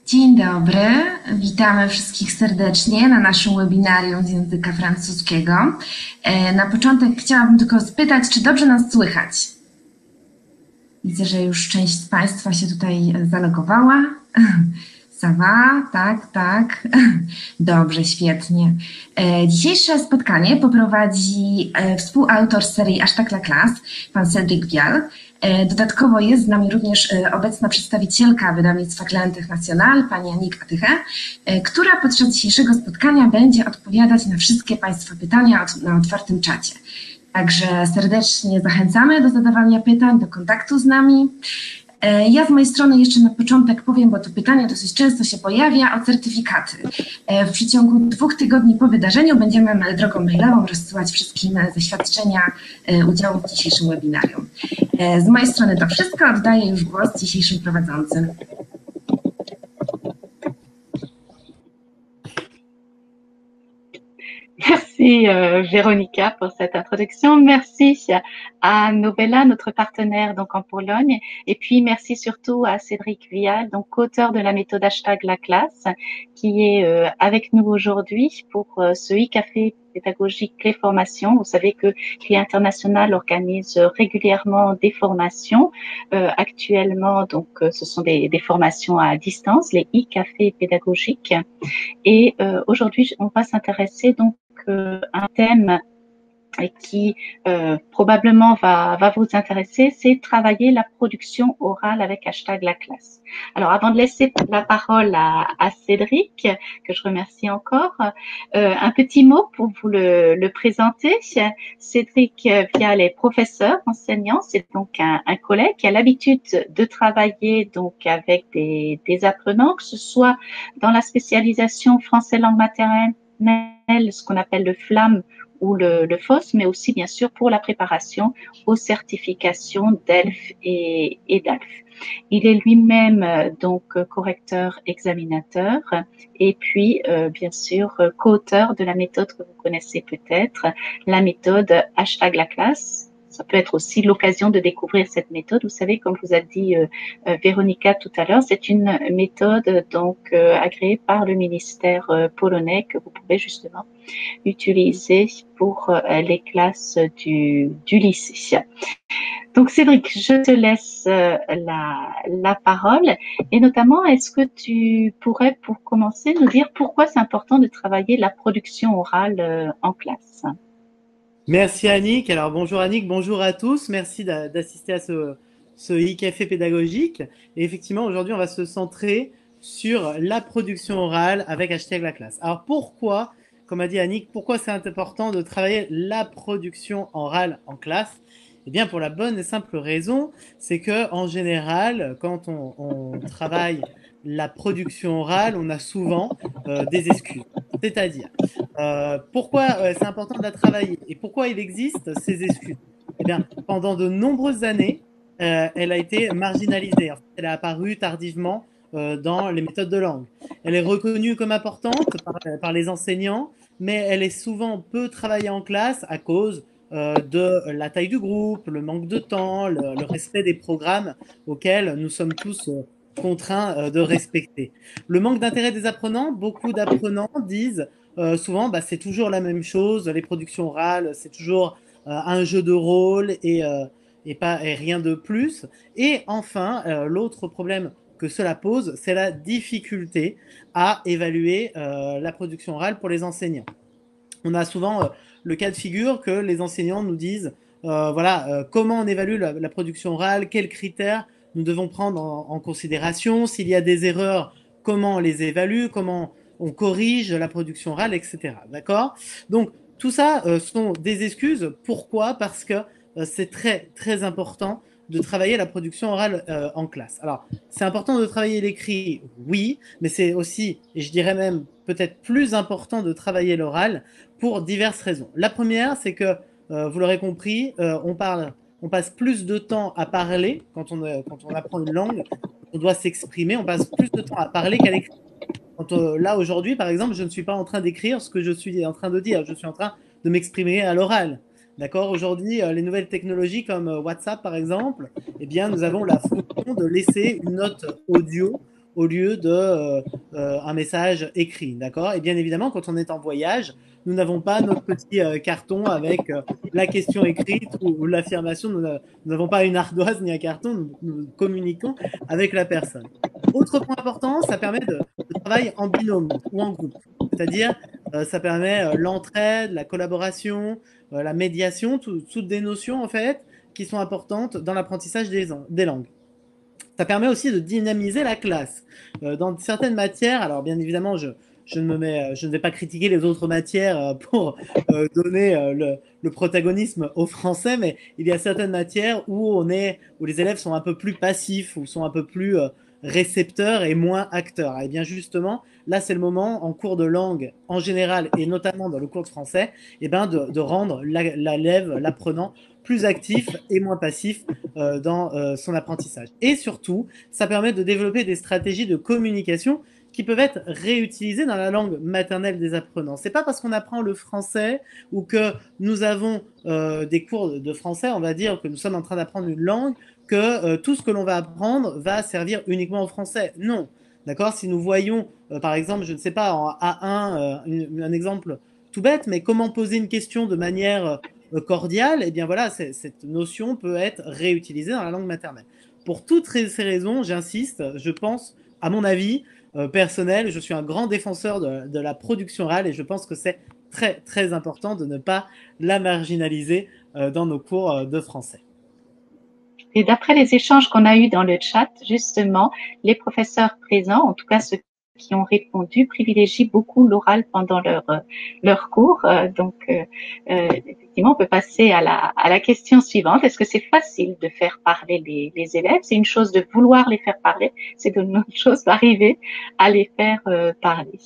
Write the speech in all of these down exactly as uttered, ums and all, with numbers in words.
Dzień dobry, witamy wszystkich serdecznie na naszym webinarium z języka francuskiego. E, Na początek chciałabym tylko spytać, czy dobrze nas słychać? Widzę, że już część z Państwa się tutaj zalogowała. Ça va? Tak, tak. Dobrze, świetnie. E, Dzisiejsze spotkanie poprowadzi e, współautor serii Hashtag La Classe, pan Cédric Vial. E, Dodatkowo jest z nami również e, obecna przedstawicielka wydawnictwa Clé International, pani Annick Atyche, e, która podczas dzisiejszego spotkania będzie odpowiadać na wszystkie Państwa pytania od- na otwartym czacie. Także serdecznie zachęcamy do zadawania pytań, do kontaktu z nami. E, Ja z mojej strony jeszcze na początek powiem, bo to pytanie dosyć często się pojawia, o certyfikaty. E, W przeciągu dwóch tygodni po wydarzeniu będziemy ma- drogą mailową rozsyłać wszystkim e, zaświadczenia e, udziału w dzisiejszym webinarium. E, Z mojej strony to wszystko, oddaję już głos dzisiejszym prowadzącym. Merci euh, Véronica pour cette introduction. Merci à Novella, notre partenaire donc en Pologne. Et puis merci surtout à Cédric Vial, donc auteur de la méthode hashtag La Classe, qui est euh, avec nous aujourd'hui pour euh, ce e-café pédagogique Clé Formation. Vous savez que Clé International organise régulièrement des formations. Euh, actuellement, donc, euh, ce sont des, des formations à distance, les e-cafés pédagogiques. Et euh, aujourd'hui, on va s'intéresser donc euh, à un thème qui euh, probablement va, va vous intéresser, c'est travailler la production orale avec hashtag La Classe. Alors, avant de laisser la parole à, à Cédric, que je remercie encore, euh, un petit mot pour vous le, le présenter. Cédric Vial est professeur, enseignant, c'est donc un, un collègue qui a l'habitude de travailler donc avec des, des apprenants, que ce soit dans la spécialisation français langue maternelle, ce qu'on appelle le FLAM ou le, le F O S, mais aussi bien sûr pour la préparation aux certifications d'ELF et, et d'ALF. Il est lui-même euh, donc correcteur examinateur et puis euh, bien sûr euh, co-auteur de la méthode que vous connaissez peut-être, la méthode hashtag La Classe. Ça peut être aussi l'occasion de découvrir cette méthode. Vous savez, comme vous a dit euh, euh, Véronica tout à l'heure, c'est une méthode donc euh, agréée par le ministère euh, polonais que vous pouvez justement utiliser pour euh, les classes du, du lycée. Donc Cédric, je te laisse euh, la, la parole et notamment, est-ce que tu pourrais pour commencer nous dire pourquoi c'est important de travailler la production orale euh, en classe? Merci Annick. Alors bonjour Annick, bonjour à tous. Merci d'a- d'assister à ce, ce e-café pédagogique. Et effectivement, aujourd'hui, on va se centrer sur la production orale avec hashtag La Classe. Alors pourquoi, comme a dit Annick, pourquoi c'est important de travailler la production orale en classe? Eh bien, pour la bonne et simple raison, c'est que en général, quand on, on travaille la production orale, on a souvent euh, des excuses. C'est-à-dire, euh, pourquoi euh, c'est important de la travailler et pourquoi il existe ces excuses? Eh bien, pendant de nombreuses années, euh, elle a été marginalisée. En fait, elle a apparu tardivement euh, dans les méthodes de langue. Elle est reconnue comme importante par, par les enseignants, mais elle est souvent peu travaillée en classe à cause euh, de la taille du groupe, le manque de temps, le, le respect des programmes auxquels nous sommes tous euh, contraints euh, de respecter. Le manque d'intérêt des apprenants, beaucoup d'apprenants disent euh, souvent, bah, c'est toujours la même chose. Les productions orales, c'est toujours euh, un jeu de rôle et, euh, et, pas, et rien de plus. Et enfin, euh, l'autre problème que cela pose, c'est la difficulté à évaluer euh, la production orale pour les enseignants. On a souvent euh, le cas de figure que les enseignants nous disent, euh, voilà, euh, comment on évalue la, la production orale, quels critères nous devons prendre en, en considération, s'il y a des erreurs, comment on les évalue, comment on corrige la production orale, et cetera. D'accord? Donc, tout ça euh, sont des excuses. Pourquoi? Parce que euh, c'est très, très important de travailler la production orale euh, en classe. Alors, c'est important de travailler l'écrit, oui, mais c'est aussi, et je dirais même peut-être plus important de travailler l'oral pour diverses raisons. La première, c'est que, euh, vous l'aurez compris, euh, on parle, on passe plus de temps à parler quand on, euh, quand on apprend une langue, on doit s'exprimer, on passe plus de temps à parler qu'à l'écrire. Quand, euh, là, aujourd'hui, par exemple, je ne suis pas en train d'écrire ce que je suis en train de dire, je suis en train de m'exprimer à l'oral. D'accord? Aujourd'hui, euh, les nouvelles technologies comme euh, WhatsApp, par exemple, eh bien, nous avons la fonction de laisser une note audio au lieu de euh, euh, un message écrit, d'accord? Et bien évidemment, quand on est en voyage, nous n'avons pas notre petit euh, carton avec euh, la question écrite ou, ou l'affirmation. Nous n'avons pas une ardoise ni un carton. Nous, nous communiquons avec la personne. Autre point important, ça permet de, de travailler en binôme ou en groupe. C'est-à-dire, euh, ça permet euh, l'entraide, la collaboration, euh, la médiation, tout, toutes des notions en fait qui sont importantes dans l'apprentissage des, des langues. Ça permet aussi de dynamiser la classe. Euh, dans certaines matières, alors bien évidemment, je, je, ne, me mets, je ne vais pas critiquer les autres matières pour euh, donner euh, le, le protagonisme au français, mais il y a certaines matières où, on est, où les élèves sont un peu plus passifs, ou sont un peu plus euh, récepteurs et moins acteurs. Et bien justement, là c'est le moment, en cours de langue en général, et notamment dans le cours de français, eh ben de, de rendre l'élève, l'apprenant, plus actif et moins passif euh, dans euh, son apprentissage. Et surtout, ça permet de développer des stratégies de communication qui peuvent être réutilisées dans la langue maternelle des apprenants. C'est pas parce qu'on apprend le français ou que nous avons euh, des cours de français, on va dire que nous sommes en train d'apprendre une langue, que euh, tout ce que l'on va apprendre va servir uniquement au français. Non. D'accord? Si nous voyons, euh, par exemple, je ne sais pas, en A un, euh, une, un exemple tout bête, mais comment poser une question de manière cordiale, et eh bien voilà, cette notion peut être réutilisée dans la langue maternelle. Pour toutes ces raisons, j'insiste, je pense, à mon avis euh, personnel, je suis un grand défenseur de, de la production orale et je pense que c'est très très important de ne pas la marginaliser euh, dans nos cours euh, de français. Et d'après les échanges qu'on a eus dans le chat, justement, les professeurs présents, en tout cas ceux qui ont répondu, privilégient beaucoup l'oral pendant leur, leur cours. Donc, euh, effectivement, on peut passer à la, à la question suivante. Est-ce que c'est facile de faire parler les, les élèves? C'est une chose de vouloir les faire parler, c'est une autre chose d'arriver à les faire euh, parler.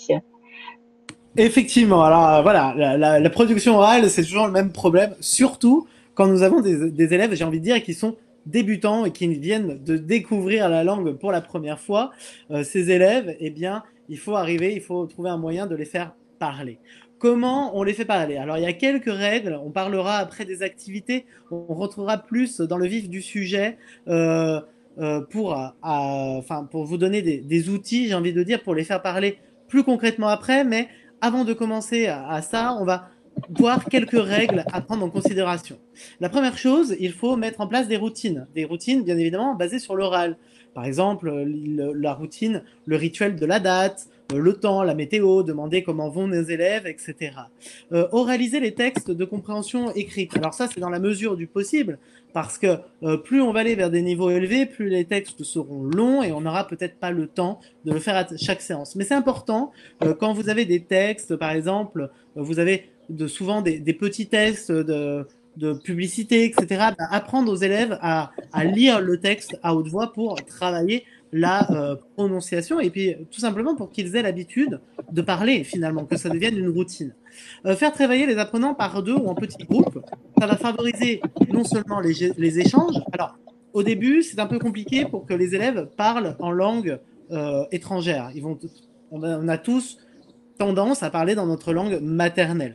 Effectivement, alors voilà, la, la, la production orale, c'est toujours le même problème, surtout quand nous avons des, des élèves, j'ai envie de dire, qui sont débutants et qui viennent de découvrir la langue pour la première fois. Euh, ces élèves, eh bien, il faut arriver, il faut trouver un moyen de les faire parler. Comment on les fait parler? Alors, il y a quelques règles, on parlera après des activités, on retrouvera plus dans le vif du sujet euh, euh, pour, à, enfin, pour vous donner des, des outils, j'ai envie de dire, pour les faire parler plus concrètement après, mais avant de commencer à, à ça, on va voir quelques règles à prendre en considération. La première chose, il faut mettre en place des routines. Des routines, bien évidemment, basées sur l'oral. Par exemple, le, la routine, le rituel de la date, le temps, la météo, demander comment vont nos élèves, et cetera. Euh, oraliser les textes de compréhension écrite. Alors ça, c'est dans la mesure du possible, parce que euh, plus on va aller vers des niveaux élevés, plus les textes seront longs et on n'aura peut-être pas le temps de le faire à chaque séance. Mais c'est important, euh, quand vous avez des textes, par exemple, vous avez de, souvent des, des petits textes de, de publicité, et cetera, bah, apprendre aux élèves à, à lire le texte à haute voix pour travailler la euh, prononciation et puis tout simplement pour qu'ils aient l'habitude de parler finalement, que ça devienne une routine. Euh, faire travailler les apprenants par deux ou en petits groupes, ça va favoriser non seulement les, les échanges. Alors, au début, c'est un peu compliqué pour que les élèves parlent en langue euh, étrangère. Ils vont, on a, on a tous tendance à parler dans notre langue maternelle.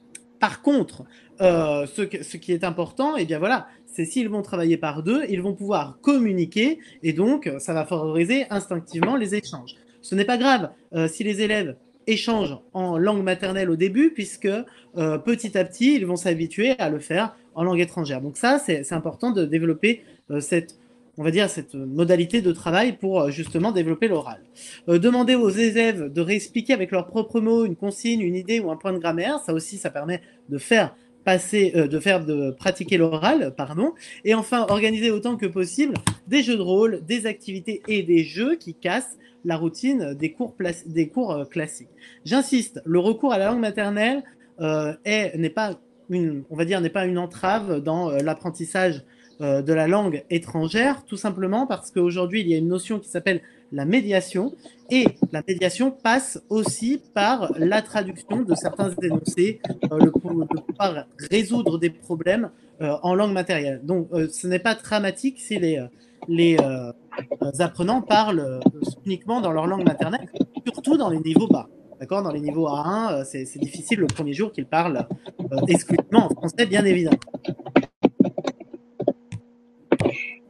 Par contre, euh, ce, que, ce qui est important, et eh bien voilà, c'est s'ils vont travailler par deux, ils vont pouvoir communiquer et donc ça va favoriser instinctivement les échanges. Ce n'est pas grave euh, si les élèves échangent en langue maternelle au début, puisque euh, petit à petit, ils vont s'habituer à le faire en langue étrangère. Donc ça, c'est important de développer euh, cette on va dire, cette modalité de travail pour justement développer l'oral. Euh, demander aux élèves de réexpliquer avec leurs propres mots une consigne, une idée ou un point de grammaire, ça aussi, ça permet de faire passer, euh, de faire de pratiquer l'oral, pardon. Et enfin, organiser autant que possible des jeux de rôle, des activités et des jeux qui cassent la routine des cours, des cours euh, classiques. J'insiste, le recours à la langue maternelle euh, est, n'est pas une, on va dire, n'est pas une entrave dans euh, l'apprentissage de la langue étrangère, tout simplement parce qu'aujourd'hui, il y a une notion qui s'appelle la médiation, et la médiation passe aussi par la traduction de certains énoncés, euh, le, pour, de pouvoir résoudre des problèmes euh, en langue matérielle. Donc, euh, ce n'est pas dramatique si les, les euh, apprenants parlent uniquement dans leur langue maternelle, surtout dans les niveaux bas. D'accord, dans les niveaux A un, c'est difficile le premier jour qu'ils parlent euh, exclusivement en français, bien évidemment.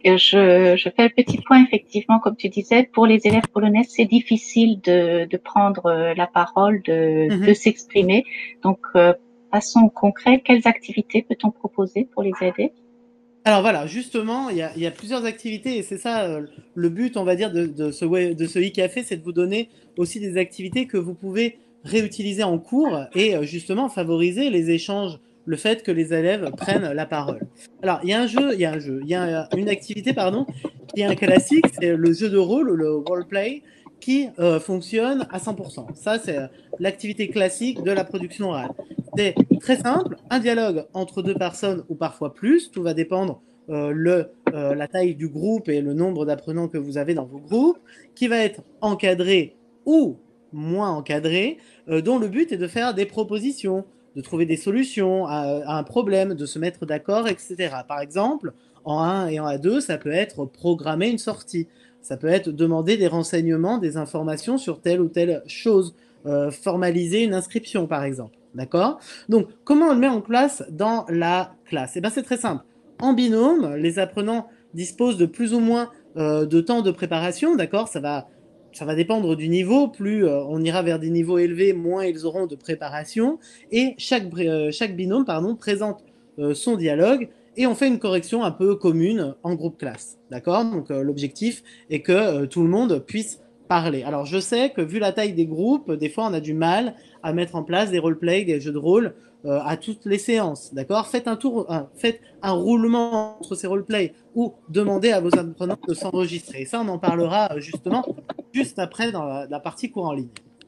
Et je, je fais le petit point, effectivement, comme tu disais, pour les élèves polonais, c'est difficile de, de prendre la parole, de, Mhm. de s'exprimer. Donc, euh, passons au concret. Quelles activités peut-on proposer pour les aider? Alors voilà, justement, il y a, il y a plusieurs activités et c'est ça euh, le but, on va dire, de, de ce, web- de ce e-café, c'est de vous donner aussi des activités que vous pouvez réutiliser en cours et euh, justement favoriser les échanges, le fait que les élèves prennent la parole. Alors, il y a un jeu, il y a un jeu, il y a une activité, pardon, qui est un classique, c'est le jeu de rôle, le roleplay, qui euh, fonctionne à cent pour cent. Ça, c'est euh, l'activité classique de la production orale. C'est très simple, un dialogue entre deux personnes ou parfois plus, tout va dépendre euh, le, euh, la taille du groupe et le nombre d'apprenants que vous avez dans vos groupes, qui va être encadré ou moins encadré, euh, dont le but est de faire des propositions, de trouver des solutions à, à un problème, de se mettre d'accord, et cetera. Par exemple, en un et en A deux, ça peut être programmer une sortie, ça peut être demander des renseignements, des informations sur telle ou telle chose, euh, formaliser une inscription par exemple. D'accord? Donc, comment on le met en place dans la classe? Eh bien, c'est très simple. En binôme, les apprenants disposent de plus ou moins euh, de temps de préparation, d'accord? Ça va, ça va dépendre du niveau. Plus euh, on ira vers des niveaux élevés, moins ils auront de préparation. Et chaque, euh, chaque binôme pardon, présente euh, son dialogue et on fait une correction un peu commune en groupe classe, d'accord? Donc, euh, l'objectif est que euh, tout le monde puisse parler. Alors, je sais que vu la taille des groupes, des fois, on a du mal à mettre en place des roleplays, des jeux de rôle euh, à toutes les séances, d'accord? Faites un tour, euh, faites un roulement entre ces roleplays ou demandez à vos apprenants de s'enregistrer. Et ça, on en parlera euh, justement juste après dans la, la partie cours en ligne.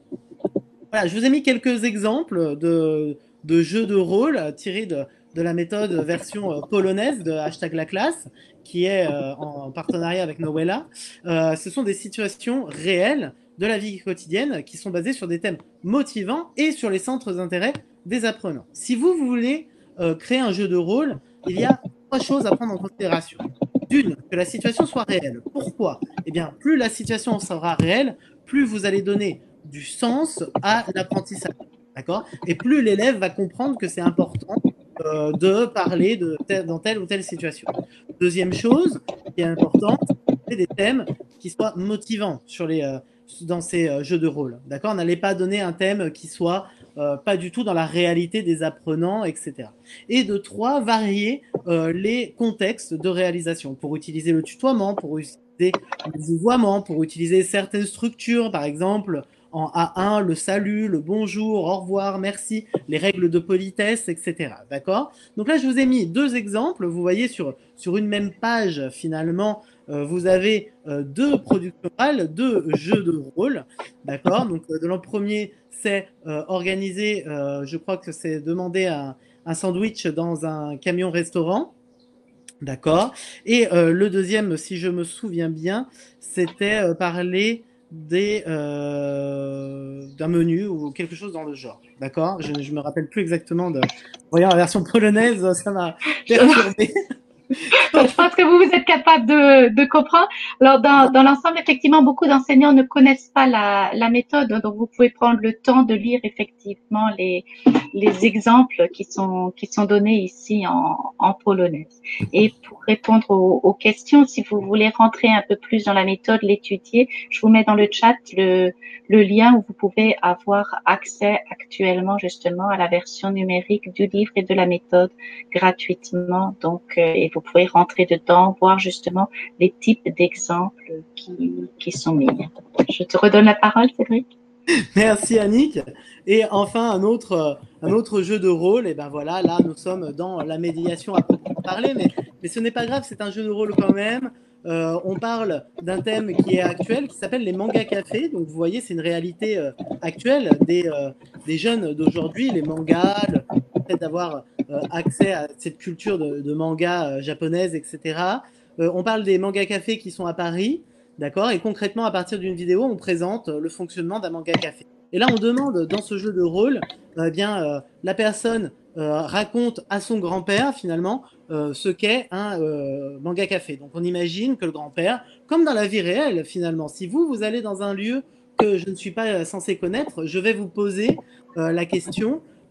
Voilà, je vous ai mis quelques exemples de, de jeux de rôle tirés de, de la méthode version euh, polonaise de hashtag la classe, qui est euh, en partenariat avec Noëlla. Euh, ce sont des situations réelles de la vie quotidienne qui sont basées sur des thèmes motivants et sur les centres d'intérêt des apprenants. Si vous, vous voulez euh, créer un jeu de rôle, il y a trois choses à prendre en considération. D'une, que la situation soit réelle. Pourquoi? Eh bien, plus la situation sera réelle, plus vous allez donner du sens à l'apprentissage. D'accord? Et plus l'élève va comprendre que c'est important euh, de parler de tel, dans telle ou telle situation. Deuxième chose qui est importante, c'est des thèmes qui soient motivants sur les, euh, dans ces euh, jeux de rôle. D'accord? On n'allait pas donner un thème qui soit euh, pas du tout dans la réalité des apprenants, et cetera. Et de trois, varier euh, les contextes de réalisation pour utiliser le tutoiement, pour utiliser le vouvoiement, pour utiliser certaines structures, par exemple en A un, le salut, le bonjour, au revoir, merci, les règles de politesse, et cetera. D'accord? Donc là, je vous ai mis deux exemples. Vous voyez sur, sur une même page, finalement, euh, vous avez euh, deux productions orales, deux jeux de rôle. D'accord? Donc, euh, le premier, c'est euh, organiser, euh, je crois que c'est demander un, un sandwich dans un camion-restaurant. D'accord? Et euh, le deuxième, si je me souviens bien, c'était euh, parler des euh, d'un menu ou quelque chose dans le genre. D'accord? Je, je me rappelle plus exactement de. Voyons la version polonaise, ça m'a perturbé. Je pense que vous, vous êtes capable de, de comprendre. Alors, dans, dans l'ensemble, effectivement, beaucoup d'enseignants ne connaissent pas la, la méthode, donc vous pouvez prendre le temps de lire effectivement les, les exemples qui sont, qui sont donnés ici en, en polonais. Et pour répondre aux, aux questions, si vous voulez rentrer un peu plus dans la méthode, l'étudier, je vous mets dans le chat le, le lien où vous pouvez avoir accès actuellement justement à la version numérique du livre et de la méthode gratuitement. Donc, euh, et vous pouvez rentrer dedans, voir justement les types d'exemples qui, qui sont mis. Je te redonne la parole, Cédric. Merci Annick. Et enfin, un autre, un autre jeu de rôle. Et ben voilà, là, nous sommes dans la médiation à proprement parler, mais, mais ce n'est pas grave, c'est un jeu de rôle quand même. Euh, on parle d'un thème qui est actuel, qui s'appelle les mangas cafés. Donc, vous voyez, c'est une réalité euh, actuelle des, euh, des jeunes d'aujourd'hui, les mangas, le fait d'avoir euh, accès à cette culture de, de manga euh, japonaise, et cetera. Euh, on parle des mangas cafés qui sont à Paris. D'accord? Et concrètement, à partir d'une vidéo, on présente le fonctionnement d'un manga café. Et là, on demande dans ce jeu de rôle, euh, bien, euh, la personne euh, raconte à son grand-père, finalement, euh, ce qu'est un euh, manga café. Donc, on imagine que le grand-père, comme dans la vie réelle, finalement, si vous, vous allez dans un lieu que je ne suis pas censé connaître, je vais vous poser euh, la question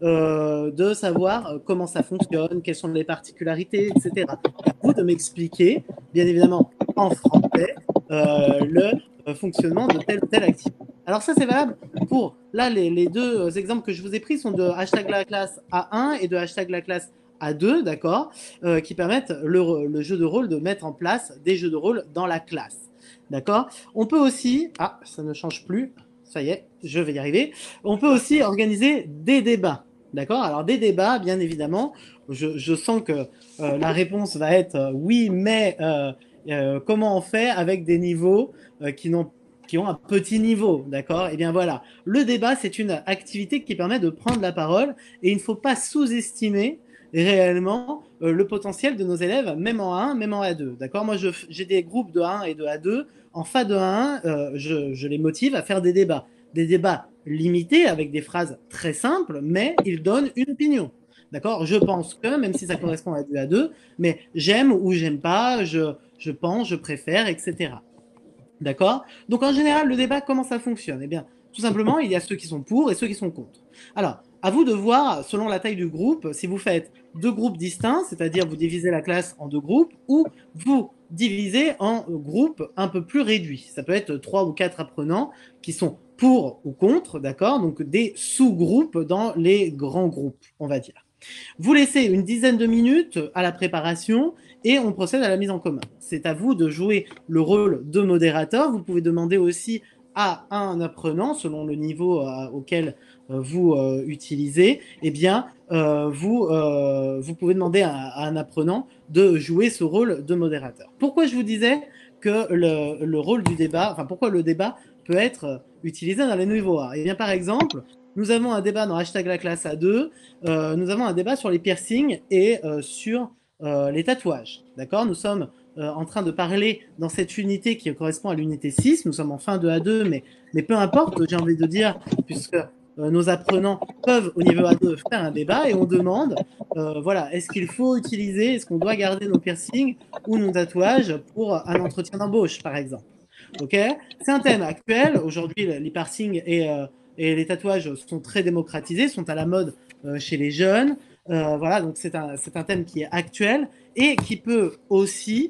euh, de savoir euh, comment ça fonctionne, quelles sont les particularités, et cetera. À vous de m'expliquer, bien évidemment en français, euh, le euh, fonctionnement de telle ou telle activité. Alors ça, c'est valable pour, là, les, les deux exemples que je vous ai pris sont de hashtag la classe A un et de hashtag la classe A deux, d'accord, euh, qui permettent le, le jeu de rôle de mettre en place des jeux de rôle dans la classe, d'accord. On peut aussi, ah, ça ne change plus, ça y est, je vais y arriver. On peut aussi organiser des débats, d'accord. Alors des débats, bien évidemment, je, je sens que euh, la réponse va être euh, oui, mais euh, euh, comment on fait avec des niveaux euh, qui n'ont qui ont un petit niveau, d'accord. Et bien voilà, le débat, c'est une activité qui permet de prendre la parole et il ne faut pas sous-estimer réellement euh, le potentiel de nos élèves, même en A un, même en A deux, d'accord. Moi, j'ai des groupes de A un et de A deux. En F A de A un, euh, je, je les motive à faire des débats, des débats limités avec des phrases très simples, mais ils donnent une opinion. D'accord. Je pense que, même si ça correspond à du A deux, mais j'aime ou j'aime pas, je, je pense, je préfère, et cetera. D'accord. Donc en général, le débat, comment ça fonctionne? Eh bien, tout simplement, il y a ceux qui sont pour et ceux qui sont contre. Alors, à vous de voir, selon la taille du groupe, si vous faites deux groupes distincts, c'est-à-dire vous divisez la classe en deux groupes, ou vous divisez en groupes un peu plus réduits. Ça peut être trois ou quatre apprenants qui sont pour ou contre, d'accord? Donc des sous-groupes dans les grands groupes, on va dire. Vous laissez une dizaine de minutes à la préparation et on procède à la mise en commun. C'est à vous de jouer le rôle de modérateur. Vous pouvez demander aussi à un apprenant, selon le niveau euh, auquel euh, vous euh, utilisez, eh bien, euh, vous, euh, vous pouvez demander à, à un apprenant de jouer ce rôle de modérateur. Pourquoi je vous disais que le, le rôle du débat, enfin pourquoi le débat peut être utilisé dans les niveaux A? Eh bien, par exemple, nous avons un débat dans hashtag la classe A deux, euh, nous avons un débat sur les piercings et euh, sur euh, les tatouages. D'accord. Nous sommes euh, en train de parler dans cette unité qui correspond à l'unité six. Nous sommes en fin de A deux, mais, mais peu importe, j'ai envie de dire, puisque euh, nos apprenants peuvent au niveau A deux faire un débat et on demande, euh, voilà, est-ce qu'il faut utiliser, est-ce qu'on doit garder nos piercings ou nos tatouages pour un entretien d'embauche, par exemple. Ok. C'est un thème actuel. Aujourd'hui, les piercings et euh, et les tatouages sont très démocratisés, sont à la mode euh, chez les jeunes. Euh, voilà, donc c'est un, c'est un thème qui est actuel et qui peut aussi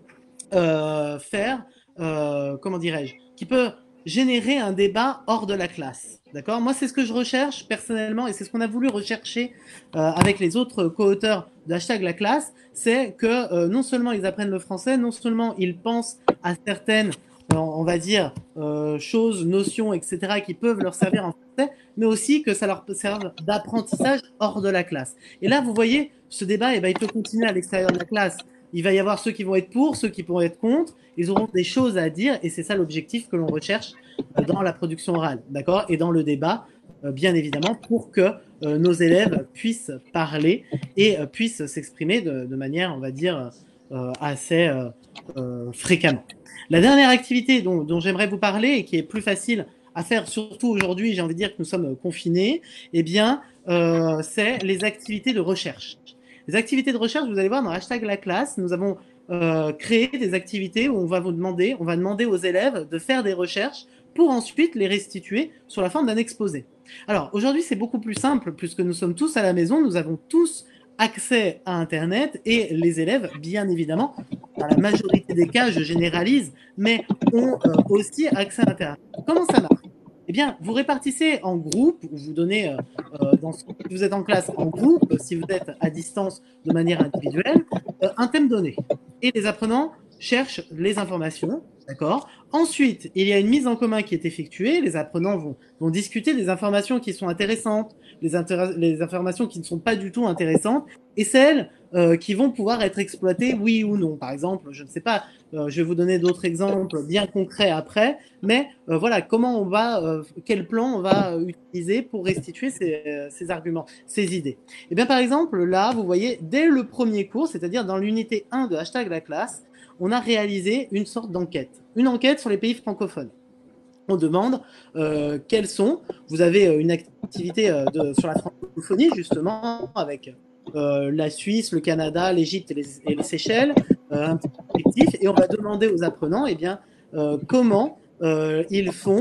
euh, faire, euh, comment dirais-je, qui peut générer un débat hors de la classe. D'accord. Moi, c'est ce que je recherche personnellement et c'est ce qu'on a voulu rechercher euh, avec les autres co-auteurs de hashtag la classe, c'est que euh, non seulement ils apprennent le français, non seulement ils pensent à certaines on va dire, euh, choses, notions, et cetera, qui peuvent leur servir en français, mais aussi que ça leur serve d'apprentissage hors de la classe. Et là, vous voyez, ce débat, eh ben, il peut continuer à l'extérieur de la classe. Il va y avoir ceux qui vont être pour, ceux qui vont être contre. Ils auront des choses à dire, et c'est ça l'objectif que l'on recherche dans la production orale, d'accord, et dans le débat, euh, bien évidemment, pour que euh, nos élèves puissent parler et euh, puissent s'exprimer de, de manière, on va dire, euh, assez euh, euh, fréquemment. La dernière activité dont, dont j'aimerais vous parler et qui est plus facile à faire, surtout aujourd'hui, j'ai envie de dire que nous sommes confinés, eh bien, euh, c'est les activités de recherche. Les activités de recherche, vous allez voir dans hashtag la classe, nous avons euh, créé des activités où on va vous demander, on va demander aux élèves de faire des recherches pour ensuite les restituer sous la forme d'un exposé. Alors aujourd'hui, c'est beaucoup plus simple puisque nous sommes tous à la maison, nous avons tous accès à Internet et les élèves, bien évidemment, dans la majorité des cas, je généralise, mais ont euh, aussi accès à Internet. Comment ça marche? Eh bien, vous répartissez en groupes, ou vous donnez, euh, euh, dans, si vous êtes en classe en groupe, si vous êtes à distance de manière individuelle, euh, un thème donné. Et les apprenants cherchent les informations, d'accord. Ensuite, il y a une mise en commun qui est effectuée, les apprenants vont, vont discuter des informations qui sont intéressantes, les, les informations qui ne sont pas du tout intéressantes, et celles euh, qui vont pouvoir être exploitées, oui ou non. Par exemple, je ne sais pas, euh, je vais vous donner d'autres exemples bien concrets après, mais euh, voilà, comment on va, euh, quel plan on va euh, utiliser pour restituer ces, euh, ces arguments, ces idées. Et bien par exemple, là, vous voyez, dès le premier cours, c'est-à-dire dans l'unité un de hashtag la classe, on a réalisé une sorte d'enquête, une enquête sur les pays francophones. On demande euh, quels sont, vous avez une activité euh, de, sur la francophonie justement avec euh, la Suisse, le Canada, l'Égypte et les, et les Seychelles, euh, un petit objectif, et on va demander aux apprenants eh bien, euh, comment euh, ils font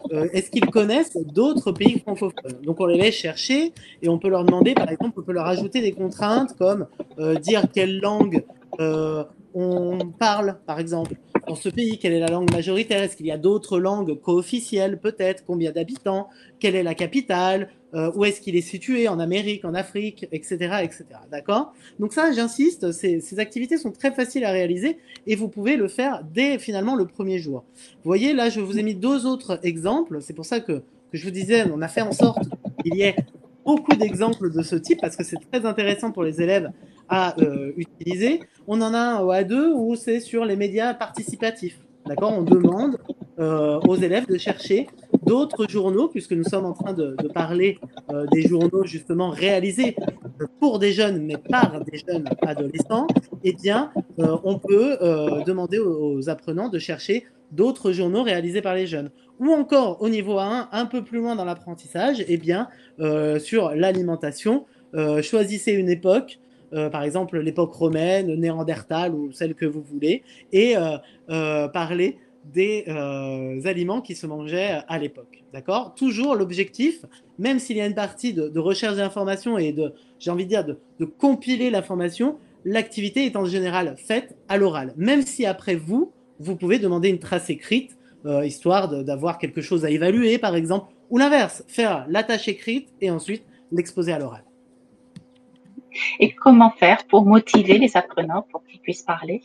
euh, est-ce qu'ils connaissent d'autres pays francophones. Donc on les laisse chercher et on peut leur demander, par exemple, on peut leur ajouter des contraintes comme euh, dire quelle langue euh, on parle, par exemple, dans ce pays, quelle est la langue majoritaire, est-ce qu'il y a d'autres langues co-officielles, peut-être, combien d'habitants, quelle est la capitale, euh, où est-ce qu'il est situé, en Amérique, en Afrique, et cetera, et cetera. D'accord? Donc ça, j'insiste, ces, ces activités sont très faciles à réaliser et vous pouvez le faire dès finalement le premier jour. Vous voyez, là, je vous ai mis deux autres exemples. C'est pour ça que, que je vous disais, on a fait en sorte qu'il y ait beaucoup d'exemples de ce type parce que c'est très intéressant pour les élèves à euh, utiliser. On en a un à deux où c'est sur les médias participatifs. D'accord? On demande euh, aux élèves de chercher d'autres journaux, puisque nous sommes en train de, de parler euh, des journaux justement réalisés pour des jeunes, mais par des jeunes adolescents. Eh bien, euh, on peut euh, demander aux, aux apprenants de chercher d'autres journaux réalisés par les jeunes. Ou encore au niveau un, un peu plus loin dans l'apprentissage, eh bien, euh, sur l'alimentation, euh, choisissez une époque, euh, par exemple l'époque romaine, néandertale ou celle que vous voulez, et euh, euh, parler des euh, aliments qui se mangeaient à l'époque. D'accord? Toujours l'objectif, même s'il y a une partie de, de recherche d'information et de, j'ai envie de dire, de, de compiler l'information, l'activité est en général faite à l'oral. Même si après vous, vous pouvez demander une trace écrite, euh, histoire d'avoir quelque chose à évaluer, par exemple, ou l'inverse, faire la tâche écrite et ensuite l'exposer à l'oral. Et comment faire pour motiver les apprenants pour qu'ils puissent parler?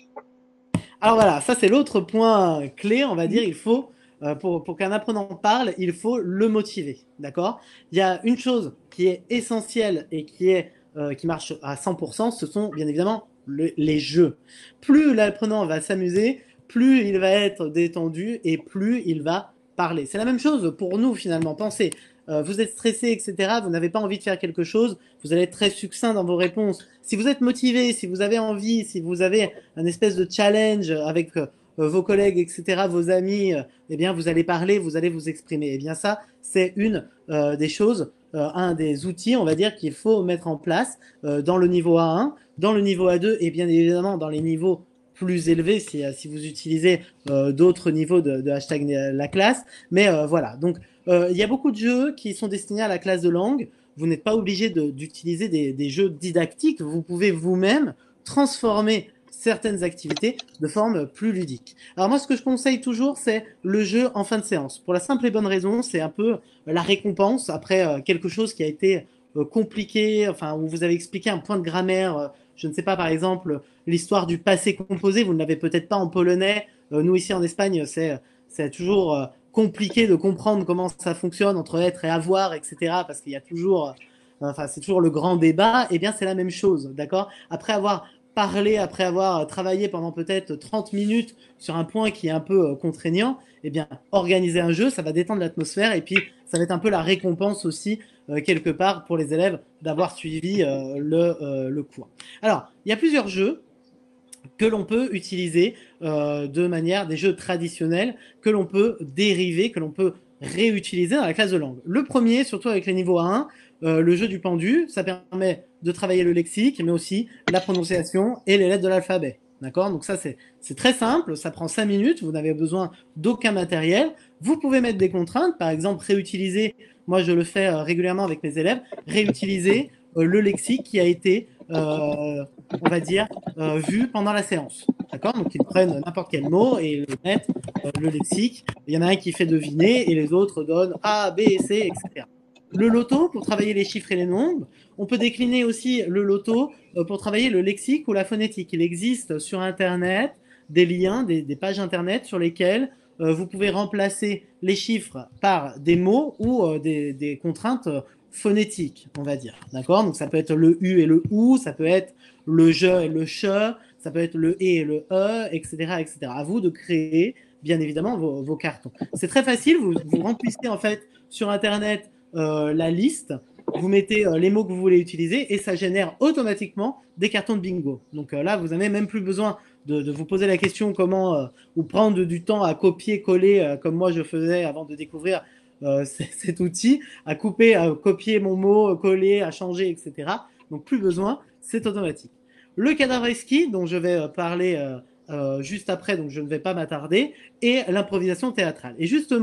Alors voilà, ça c'est l'autre point clé, on va dire, il faut, euh, pour, pour qu'un apprenant parle, il faut le motiver, d'accord? Il y a une chose qui est essentielle et qui, est, euh, qui marche à cent pour cent, ce sont bien évidemment le, les jeux. Plus l'apprenant va s'amuser, plus il va être détendu et plus il va parler. C'est la même chose pour nous finalement, pensez. Euh, vous êtes stressé, et cetera, vous n'avez pas envie de faire quelque chose, vous allez être très succinct dans vos réponses. Si vous êtes motivé, si vous avez envie, si vous avez un espèce de challenge avec euh, vos collègues, et cetera, vos amis, euh, eh bien, vous allez parler, vous allez vous exprimer. Eh bien, ça, c'est une euh, des choses, euh, un des outils, on va dire, qu'il faut mettre en place euh, dans le niveau A un, dans le niveau A deux et bien évidemment dans les niveaux plus élevés si, si vous utilisez euh, d'autres niveaux de, de hashtag la classe. Mais euh, voilà, donc euh, il y a beaucoup de jeux qui sont destinés à la classe de langue. Vous n'êtes pas obligé d'utiliser des, des jeux didactiques. Vous pouvez vous-même transformer certaines activités de forme plus ludique. Alors moi, ce que je conseille toujours, c'est le jeu en fin de séance. Pour la simple et bonne raison, c'est un peu la récompense après euh, quelque chose qui a été euh, compliqué, enfin où vous avez expliqué un point de grammaire. Euh, je ne sais pas, par exemple, l'histoire du passé composé. Vous ne l'avez peut-être pas en polonais. Euh, nous ici en Espagne, c'est c'est toujours euh, compliqué de comprendre comment ça fonctionne entre être et avoir, et cetera. Parce qu'il y a toujours, enfin, c'est toujours le grand débat. Eh bien, c'est la même chose, d'accord? Après avoir parlé, après avoir travaillé pendant peut-être trente minutes sur un point qui est un peu contraignant, eh bien, organiser un jeu, ça va détendre l'atmosphère et puis ça va être un peu la récompense aussi, euh, quelque part, pour les élèves d'avoir suivi euh, le, euh, le cours. Alors, il y a plusieurs jeux que l'on peut utiliser euh, de manière, des jeux traditionnels que l'on peut dériver, que l'on peut réutiliser dans la classe de langue. Le premier, surtout avec les niveaux A un, euh, le jeu du pendu, ça permet de travailler le lexique, mais aussi la prononciation et les lettres de l'alphabet. D'accord? Donc ça, c'est très simple, ça prend cinq minutes, vous n'avez besoin d'aucun matériel. Vous pouvez mettre des contraintes, par exemple réutiliser, moi je le fais euh, régulièrement avec mes élèves, réutiliser euh, le lexique qui a été euh, on va dire, euh, vu pendant la séance. D'accord? Donc, ils prennent n'importe quel mot et le mettent, euh, le lexique. Il y en a un qui fait deviner et les autres donnent A, B, C, et cetera. Le loto, pour travailler les chiffres et les nombres. On peut décliner aussi le loto euh, pour travailler le lexique ou la phonétique. Il existe sur Internet des liens, des, des pages Internet sur lesquelles euh, vous pouvez remplacer les chiffres par des mots ou euh, des, des contraintes euh, phonétiques, on va dire. D'accord? Donc, ça peut être le U et le OU, ça peut être le je et le che, ça peut être le et et le e, et cetera, et cetera. À vous de créer, bien évidemment, vos, vos cartons. C'est très facile, vous, vous remplissez en fait sur Internet euh, la liste, vous mettez euh, les mots que vous voulez utiliser et ça génère automatiquement des cartons de bingo. Donc euh, là, vous n'avez même plus besoin de, de vous poser la question comment euh, ou prendre du temps à copier-coller euh, comme moi je faisais avant de découvrir euh, cet outil, à couper, à copier mon mot, coller, à changer, et cetera. Donc plus besoin, c'est automatique. Le cadavreski, dont je vais parler euh, euh, juste après, donc je ne vais pas m'attarder, et l'improvisation théâtrale. Et justement,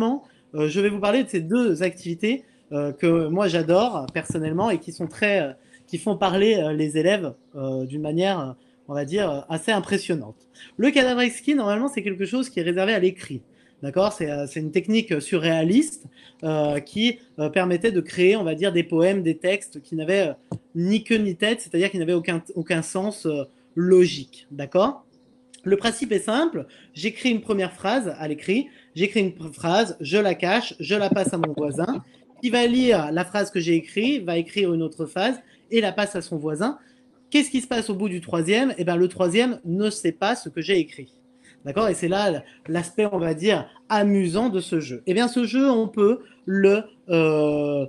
euh, je vais vous parler de ces deux activités euh, que moi j'adore personnellement et qui sont très, euh, qui font parler euh, les élèves euh, d'une manière, euh, on va dire, assez impressionnante. Le cadavre exquis, normalement, c'est quelque chose qui est réservé à l'écrit. D'accord, c'est euh, c'est une technique surréaliste euh, qui euh, permettait de créer, on va dire, des poèmes, des textes qui n'avaient euh, ni queue ni tête, c'est-à-dire qui n'avaient aucun, aucun sens euh, logique. D'accord. Le principe est simple, j'écris une première phrase à l'écrit, j'écris une phrase, je la cache, je la passe à mon voisin, qui va lire la phrase que j'ai écrite, va écrire une autre phrase et la passe à son voisin. Qu'est-ce qui se passe au bout du troisième? Eh bien, le troisième ne sait pas ce que j'ai écrit. D'accord. Et c'est là l'aspect, on va dire, amusant de ce jeu. Eh bien, ce jeu, on peut le, euh,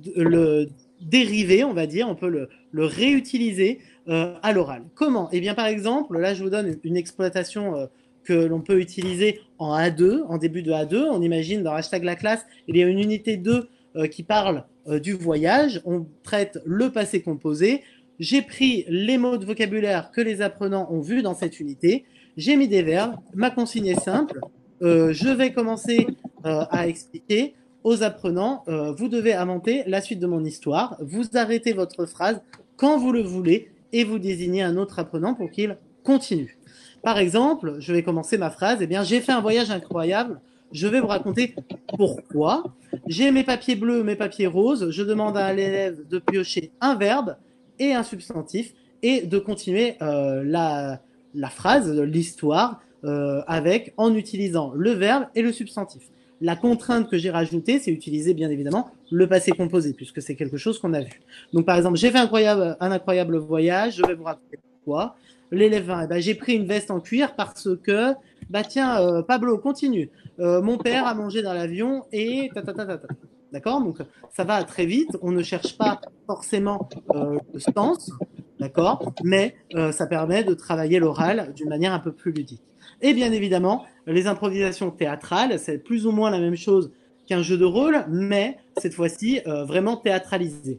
le dériver, on va dire, on peut le, le réutiliser euh, à l'oral. Comment? Eh bien, par exemple, là, je vous donne une exploitation euh, que l'on peut utiliser en A deux, en début de A deux. On imagine dans hashtag la classe, il y a une unité deux euh, qui parle euh, du voyage. On traite le passé composé. J'ai pris les mots de vocabulaire que les apprenants ont vus dans cette unité. J'ai mis des verbes. Ma consigne est simple. Euh, je vais commencer euh, à expliquer aux apprenants. Euh, vous devez inventer la suite de mon histoire. Vous arrêtez votre phrase quand vous le voulez et vous désignez un autre apprenant pour qu'il continue. Par exemple, je vais commencer ma phrase. Eh bien, j'ai fait un voyage incroyable. Je vais vous raconter pourquoi. J'ai mes papiers bleus, mes papiers roses. Je demande à l'élève de piocher un verbe et un substantif et de continuer euh, la, la phrase, l'histoire, euh, avec, en utilisant le verbe et le substantif. La contrainte que j'ai rajoutée, c'est utiliser bien évidemment le passé composé, puisque c'est quelque chose qu'on a vu. Donc par exemple, j'ai fait un incroyable, un incroyable voyage, je vais vous raconter pourquoi. L'élève un, eh ben, j'ai pris une veste en cuir parce que, bah tiens, euh, Pablo, continue. Euh, mon père a mangé dans l'avion et ta ta ta ta ta. D'accord. Donc ça va très vite, on ne cherche pas forcément euh, le sens, d'accord, mais euh, ça permet de travailler l'oral d'une manière un peu plus ludique. Et bien évidemment, les improvisations théâtrales, c'est plus ou moins la même chose qu'un jeu de rôle, mais cette fois-ci euh, vraiment théâtralisé.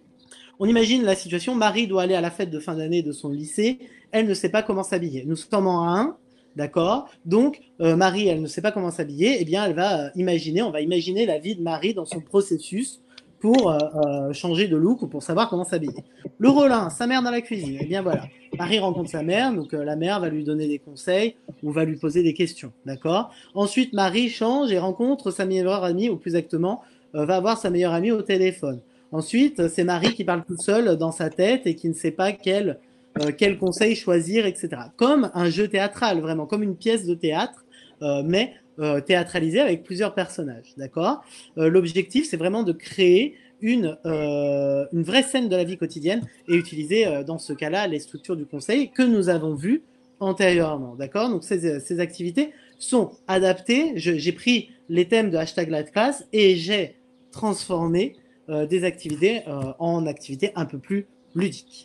On imagine la situation, Marie doit aller à la fête de fin d'année de son lycée, elle ne sait pas comment s'habiller. Nous sommes en un, d'accord. Donc euh, Marie, elle ne sait pas comment s'habiller, eh bien elle va euh, imaginer, on va imaginer la vie de Marie dans son processus pour euh, euh, changer de look ou pour savoir comment s'habiller. Le rôle un, sa mère dans la cuisine. Eh bien voilà, Marie rencontre sa mère, donc euh, la mère va lui donner des conseils ou va lui poser des questions, d'accord. Ensuite, Marie change et rencontre sa meilleure amie, ou plus exactement, euh, va avoir sa meilleure amie au téléphone. Ensuite, c'est Marie qui parle toute seule dans sa tête et qui ne sait pas quel, euh, quel conseil choisir, et cetera. Comme un jeu théâtral, vraiment, comme une pièce de théâtre, euh, mais euh, théâtralisée avec plusieurs personnages, d'accord. euh, L'objectif, c'est vraiment de créer une, euh, une vraie scène de la vie quotidienne et utiliser, euh, dans ce cas-là, les structures du conseil que nous avons vues antérieurement, d'accord. Donc, ces, ces activités sont adaptées. J'ai pris les thèmes de hashtag la classe et j'ai transformé Euh, des activités euh, en activités un peu plus ludiques.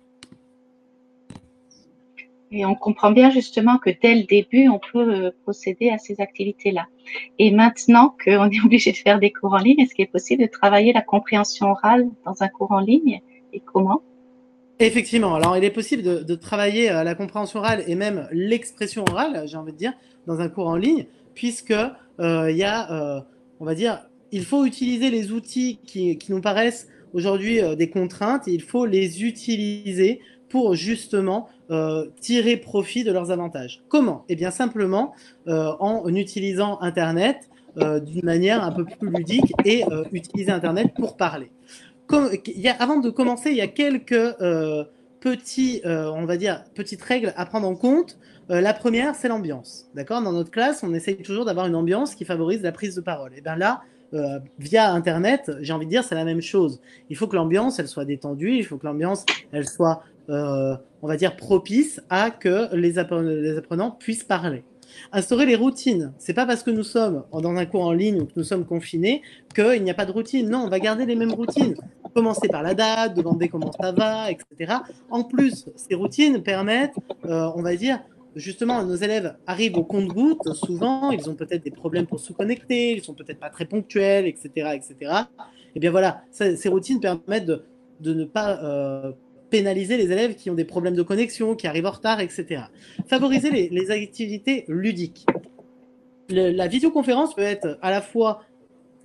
Et on comprend bien justement que dès le début, on peut euh, procéder à ces activités-là. Et maintenant qu'on est obligé de faire des cours en ligne, est-ce qu'il est possible de travailler la compréhension orale dans un cours en ligne et comment? Effectivement, alors il est possible de, de travailler euh, la compréhension orale et même l'expression orale, j'ai envie de dire, dans un cours en ligne, puisque euh, il y a, euh, on va dire, il faut utiliser les outils qui, qui nous paraissent aujourd'hui euh, des contraintes et il faut les utiliser pour justement euh, tirer profit de leurs avantages. Comment? Eh bien simplement euh, en utilisant Internet euh, d'une manière un peu plus ludique et euh, utiliser Internet pour parler. Comme, il y a, avant de commencer, il y a quelques euh, petits, euh, on va dire, petites règles à prendre en compte. Euh, la première, c'est l'ambiance. D'accord. Dans notre classe, on essaye toujours d'avoir une ambiance qui favorise la prise de parole. Et bien là, euh, via Internet, j'ai envie de dire, c'est la même chose. Il faut que l'ambiance, elle soit détendue. Il faut que l'ambiance, elle soit, euh, on va dire, propice à que les, appren les apprenants puissent parler. Instaurer les routines. C'est pas parce que nous sommes dans un cours en ligne ou que nous sommes confinés qu'il n'y a pas de routine. Non, on va garder les mêmes routines. Commencer par la date, demander comment ça va, et cetera. En plus, ces routines permettent, euh, on va dire, justement, nos élèves arrivent au compte-gouttes. Souvent, ils ont peut-être des problèmes pour se connecter, ils sont peut-être pas très ponctuels, et cetera, et cetera. Et bien voilà, ça, ces routines permettent de, de ne pas euh, pénaliser les élèves qui ont des problèmes de connexion, qui arrivent en retard, et cetera. Favoriser les, les activités ludiques. Le, la visioconférence peut être à la fois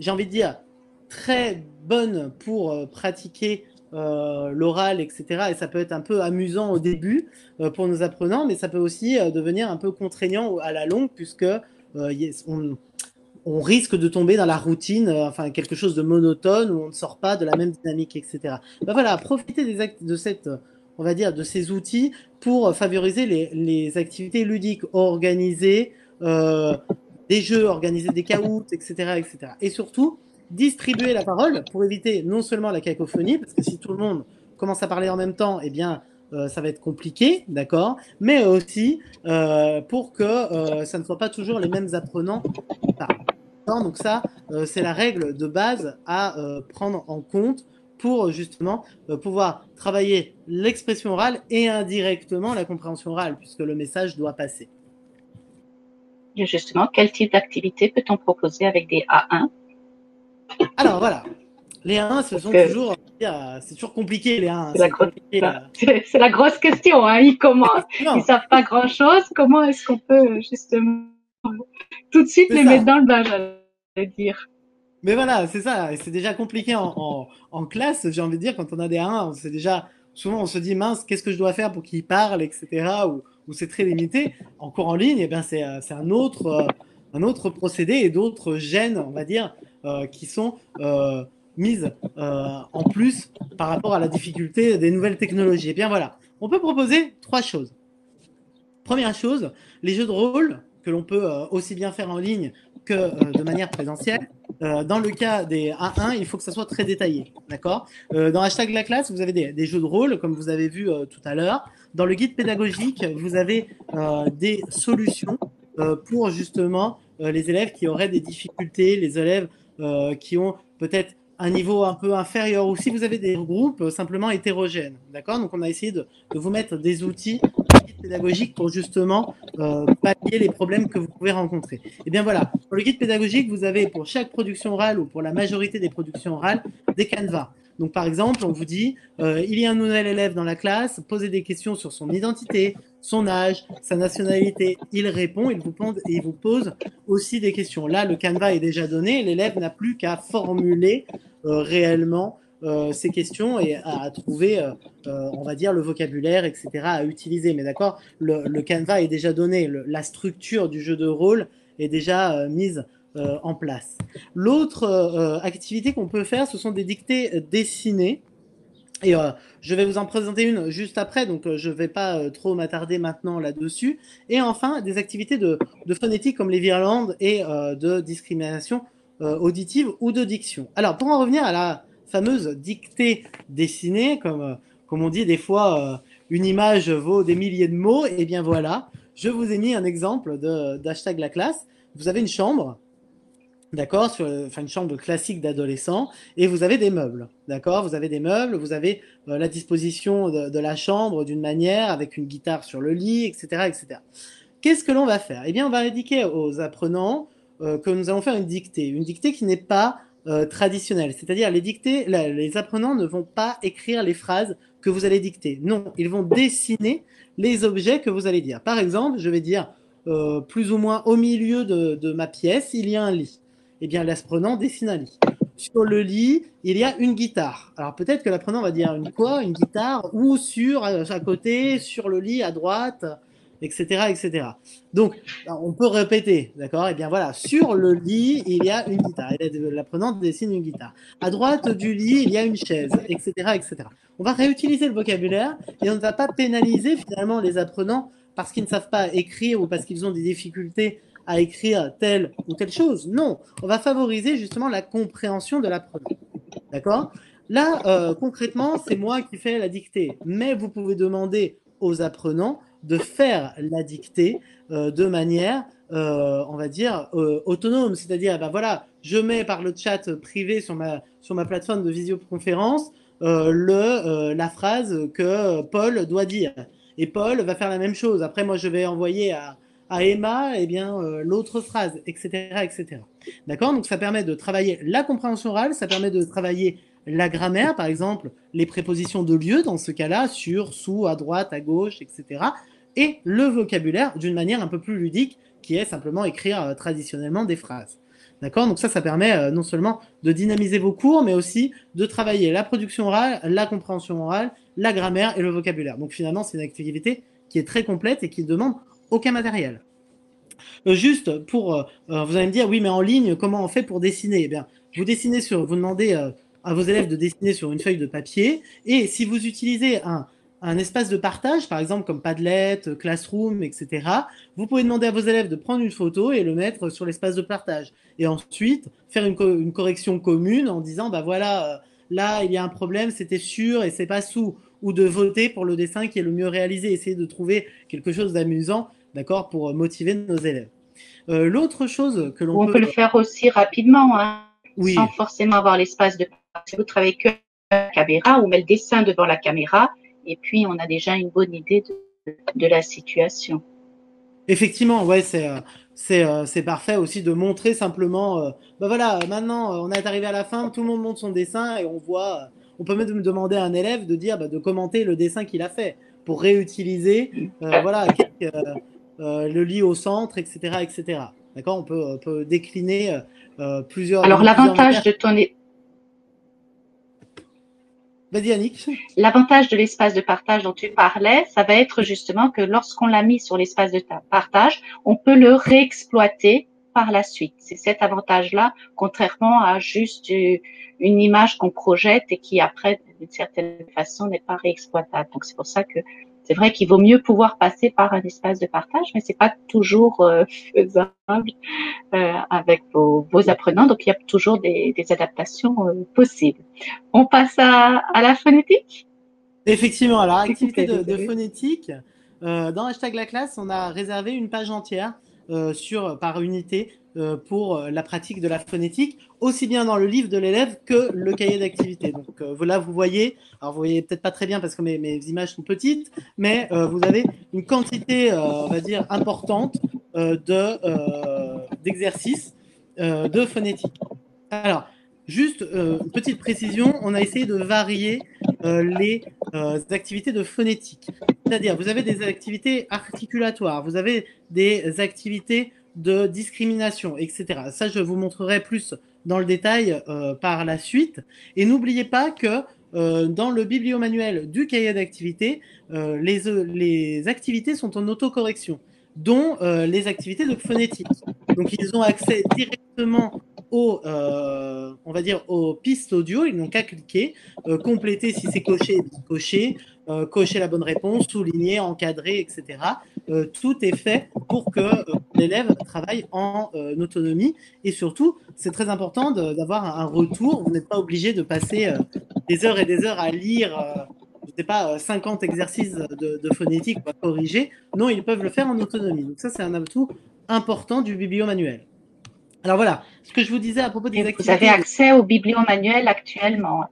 j'ai envie de dire, très bonne pour euh, pratiquer euh, l'oral, et cetera. Et ça peut être un peu amusant au début euh, pour nos apprenants, mais ça peut aussi euh, devenir un peu contraignant à la longue, puisque euh, on, on risque de tomber dans la routine, euh, enfin quelque chose de monotone où on ne sort pas de la même dynamique, et cetera. Ben voilà, profitez des actes de cette, on va dire, de ces outils pour favoriser les, les activités ludiques organisées, euh, des jeux, organiser des caouts, et cetera, et cetera. Et surtout, distribuer la parole pour éviter non seulement la cacophonie, parce que si tout le monde commence à parler en même temps, eh bien, euh, ça va être compliqué, d'accord, mais aussi euh, pour que euh, ça ne soit pas toujours les mêmes apprenants qui parlent. Donc ça, euh, c'est la règle de base à euh, prendre en compte pour justement euh, pouvoir travailler l'expression orale et indirectement la compréhension orale, puisque le message doit passer. Et justement, quel type d'activité peut-on proposer avec des A un? Alors voilà, les A un, ce sont que toujours, c'est toujours compliqué les A un. c'est la, grosse, compliqué, la, c'est, c'est la grosse question. Hein. Ils commencent, non, ils savent pas grand-chose. Comment est-ce qu'on peut justement tout de suite c'est les ça. mettre dans le bain, j'allais dire. Mais voilà, c'est ça. Et c'est déjà compliqué en, en, en classe, j'ai envie de dire, quand on a des A un, c'est déjà souvent on se dit mince, qu'est-ce que je dois faire pour qu'ils parlent, et cetera. Ou, ou c'est très limité. En cours en ligne, eh ben c'est c'est un autre euh, un autre procédé et d'autres gènes, on va dire, euh, qui sont euh, mises euh, en plus par rapport à la difficulté des nouvelles technologies. Et bien voilà, on peut proposer trois choses. Première chose, les jeux de rôle que l'on peut euh, aussi bien faire en ligne que euh, de manière présentielle. Euh, dans le cas des A un, il faut que ça soit très détaillé, d'accord. euh, Dans Hashtag la classe, vous avez des, des jeux de rôle, comme vous avez vu euh, tout à l'heure. Dans le guide pédagogique, vous avez euh, des solutions euh, pour justement euh, les élèves qui auraient des difficultés, les élèves euh, qui ont peut-être un niveau un peu inférieur, ou si vous avez des groupes simplement hétérogènes, d'accord. Donc on a essayé de, de vous mettre des outils pédagogique pour justement euh, pallier les problèmes que vous pouvez rencontrer. Et bien voilà, pour le guide pédagogique, vous avez pour chaque production orale ou pour la majorité des productions orales des canevas. Donc par exemple, on vous dit, euh, il y a un nouvel élève dans la classe, posez des questions sur son identité, son âge, sa nationalité. Il répond, il vous pose, et il vous pose aussi des questions. Là, le canevas est déjà donné, l'élève n'a plus qu'à formuler euh, réellement Euh, ces questions et à, à trouver, euh, euh, on va dire, le vocabulaire, et cetera, à utiliser. Mais d'accord, le, le canevas est déjà donné, le, la structure du jeu de rôle est déjà euh, mise euh, en place. L'autre euh, activité qu'on peut faire, ce sont des dictées dessinées. Et euh, je vais vous en présenter une juste après, donc euh, je ne vais pas euh, trop m'attarder maintenant là-dessus. Et enfin, des activités de, de phonétique comme les virlandes et euh, de discrimination euh, auditive ou de diction. Alors, pour en revenir à la fameuse dictée dessinée, comme, euh, comme on dit des fois, euh, une image vaut des milliers de mots, et bien voilà, je vous ai mis un exemple de, d'hashtag la classe. Vous avez une chambre, d'accord, sur enfin, une chambre classique d'adolescent, et vous avez des meubles, d'accord, vous avez des meubles, vous avez euh, la disposition de, de la chambre d'une manière, avec une guitare sur le lit, et cetera, et cetera. Qu'est-ce que l'on va faire? Eh bien, on va indiquer aux apprenants euh, que nous allons faire une dictée, une dictée qui n'est pas euh, traditionnelle, c'est-à-dire les dictées, la, les apprenants ne vont pas écrire les phrases que vous allez dicter, non, ils vont dessiner les objets que vous allez dire. Par exemple, je vais dire euh, plus ou moins au milieu de, de ma pièce, il y a un lit. Eh bien, l'apprenant dessine un lit. Sur le lit, il y a une guitare. Alors peut-être que l'apprenant va dire une quoi? Une guitare, ou sur, à côté, sur le lit, à droite, et cetera, et cetera. Donc, on peut répéter, d'accord? Eh bien voilà, sur le lit, il y a une guitare. L'apprenant dessine une guitare. À droite du lit, il y a une chaise, et cetera, et cetera. On va réutiliser le vocabulaire et on ne va pas pénaliser finalement les apprenants parce qu'ils ne savent pas écrire ou parce qu'ils ont des difficultés à écrire telle ou telle chose. Non, on va favoriser justement la compréhension de l'apprenant. D'accord? Là, euh, concrètement, c'est moi qui fais la dictée, mais vous pouvez demander aux apprenants de faire la dictée euh, de manière, euh, on va dire, euh, autonome. C'est-à-dire, ben voilà, je mets par le chat privé sur ma, sur ma plateforme de visioconférence euh, le, euh, la phrase que Paul doit dire. Et Paul va faire la même chose. Après, moi, je vais envoyer à, à Emma eh bien, euh, l'autre phrase, et cetera, et cetera. D'accord? Donc, ça permet de travailler la compréhension orale, ça permet de travailler la grammaire, par exemple, les prépositions de lieu, dans ce cas-là, sur, sous, à droite, à gauche, et cetera. Et le vocabulaire d'une manière un peu plus ludique, qui est simplement écrire euh, traditionnellement des phrases. D'accord? Donc ça, ça permet euh, non seulement de dynamiser vos cours, mais aussi de travailler la production orale, la compréhension orale, la grammaire et le vocabulaire. Donc finalement, c'est une activité qui est très complète et qui ne demande aucun matériel. Euh, juste pour, euh, euh, vous allez me dire, oui, mais en ligne, comment on fait pour dessiner? Eh bien, vous dessinez sur, vous demandez euh, à vos élèves de dessiner sur une feuille de papier, et si vous utilisez un, un espace de partage, par exemple comme Padlet, Classroom, et cetera, vous pouvez demander à vos élèves de prendre une photo et le mettre sur l'espace de partage. Et ensuite, faire une, co une correction commune en disant, bah voilà, euh, là, il y a un problème, c'était sûr et c'est pas sous. Ou de voter pour le dessin qui est le mieux réalisé, essayer de trouver quelque chose d'amusant, d'accord, pour motiver nos élèves. Euh, L'autre chose que l'on Ou on peut... peut le faire aussi rapidement, hein, sans Oui, forcément avoir l'espace de partage. Si vous travaillez que la caméra, on met le dessin devant la caméra et puis on a déjà une bonne idée de, de la situation. effectivement, ouais, c'est euh, c'est euh, c'est parfait aussi de montrer simplement, euh, bah voilà, maintenant euh, on est arrivé à la fin, tout le monde montre son dessin et on voit, euh, on peut même demander à un élève de dire, bah, de commenter le dessin qu'il a fait pour réutiliser, euh, voilà, euh, euh, le lit au centre, et cetera, et cetera. D'accord, on peut, on peut décliner euh, plusieurs, Alors de plusieurs l'avantage manières. de ton Vas-y, Yannick. L'avantage de l'espace de partage dont tu parlais, ça va être justement que lorsqu'on l'a mis sur l'espace de partage, on peut le réexploiter par la suite. C'est cet avantage-là, contrairement à juste une image qu'on projette et qui après, d'une certaine façon, n'est pas réexploitable. Donc c'est pour ça que c'est vrai qu'il vaut mieux pouvoir passer par un espace de partage, mais c'est pas toujours euh, faisable euh, avec vos, vos apprenants. Donc il y a toujours des, des adaptations euh, possibles. On passe à, à la phonétique. Effectivement, alors T'es activité coupé, de, de désolé. phonétique, euh, dans Hashtag la classe, on a réservé une page entière euh, sur, par unité euh, pour euh, la pratique de la phonétique, aussi bien dans le livre de l'élève que le cahier d'activité. Donc euh, là, vous voyez, alors vous voyez peut-être pas très bien parce que mes, mes images sont petites, mais euh, vous avez une quantité, euh, on va dire, importante euh, de, euh, d'exercices euh, de phonétique. Alors, juste euh, une petite précision, on a essayé de varier euh, les euh, activités de phonétique. C'est-à-dire, vous avez des activités articulatoires, vous avez des activités de discrimination, et cetera. Ça, je vous montrerai plus dans le détail euh, par la suite. Et n'oubliez pas que euh, dans le bibliomanuel du cahier d'activités, euh, les, les activités sont en autocorrection, dont euh, les activités de phonétique. Donc, ils ont accès directement aux, euh, on va dire, aux pistes audio. Ils n'ont qu'à cliquer, euh, compléter si c'est coché, cocher, euh, cocher la bonne réponse, souligner, encadrer, et cetera. Euh, tout est fait pour que euh, l'élève travaille en euh, autonomie. Et surtout, c'est très important d'avoir un retour. Vous n'êtes pas obligé de passer euh, des heures et des heures à lire, euh, je sais pas, cinquante exercices de, de phonétique à corriger. Non, ils peuvent le faire en autonomie. Donc ça, c'est un atout important du bibliomanuel. Alors voilà, ce que je vous disais à propos des Et vous avez activités. accès au bibliomanuel actuellement.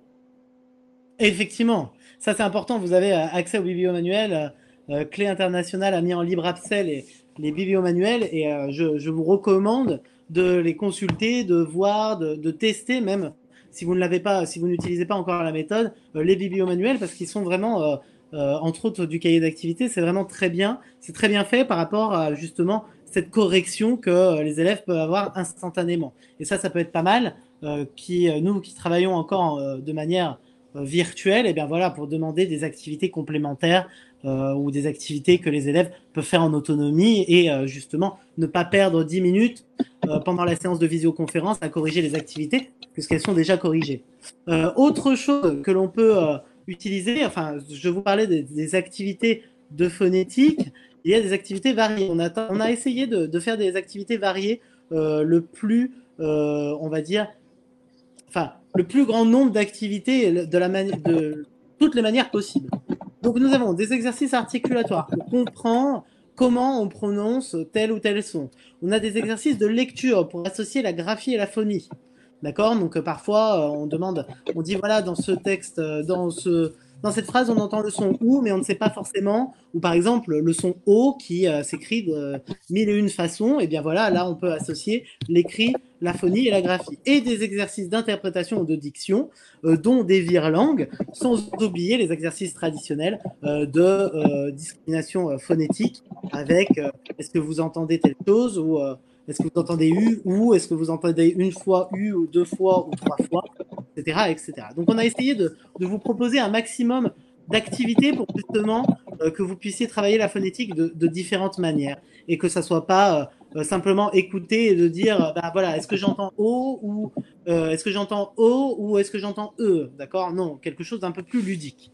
Effectivement, ça c'est important. Vous avez euh, accès au bibliomanuel. Euh, Clé Internationale a mis en libre accès les, les bibliomanuels et euh, je, je vous recommande de les consulter, de voir, de, de tester même si vous ne l'avez pas, si vous n'utilisez pas encore la méthode, euh, les bibliomanuels parce qu'ils sont vraiment, euh, euh, entre autres du cahier d'activité, c'est vraiment très bien. C'est très bien fait par rapport à justement cette correction que euh, les élèves peuvent avoir instantanément. Et ça, ça peut être pas mal. Euh, qui, euh, nous qui travaillons encore euh, de manière virtuelle, et bien voilà, pour demander des activités complémentaires euh, ou des activités que les élèves peuvent faire en autonomie et euh, justement ne pas perdre dix minutes euh, pendant la séance de visioconférence à corriger les activités puisqu'elles sont déjà corrigées. Euh, autre chose que l'on peut euh, utiliser, enfin, je vous parlais des, des activités de phonétique, il y a des activités variées. On a, on a essayé de, de faire des activités variées euh, le plus, euh, on va dire, enfin, le plus grand nombre d'activités de, la de toutes les manières possibles. Donc, nous avons des exercices articulatoires pour comprendre comment on prononce tel ou tel son. On a des exercices de lecture pour associer la graphie et la phonie. D'accord? Donc, euh, parfois, euh, on demande, on dit, voilà, dans ce texte, euh, dans ce, dans cette phrase, on entend le son OU, mais on ne sait pas forcément. Ou par exemple, le son O qui euh, s'écrit de mille et une façons. Et bien voilà, là, on peut associer l'écrit, la phonie et la graphie. Et des exercices d'interprétation ou de diction, euh, dont des virelangues, sans oublier les exercices traditionnels euh, de euh, discrimination euh, phonétique avec euh, est-ce que vous entendez telle chose ou euh, est-ce que vous entendez U ou est-ce que vous entendez une fois U ou deux fois ou trois fois, et cetera, et cetera. Donc on a essayé de, de vous proposer un maximum d'activités pour justement euh, que vous puissiez travailler la phonétique de, de différentes manières et que ça soit pas euh, simplement écouter et de dire bah voilà, est-ce que j'entends O ou euh, est-ce que j'entends O ou est-ce que j'entends E, d'accord? Non, quelque chose d'un peu plus ludique.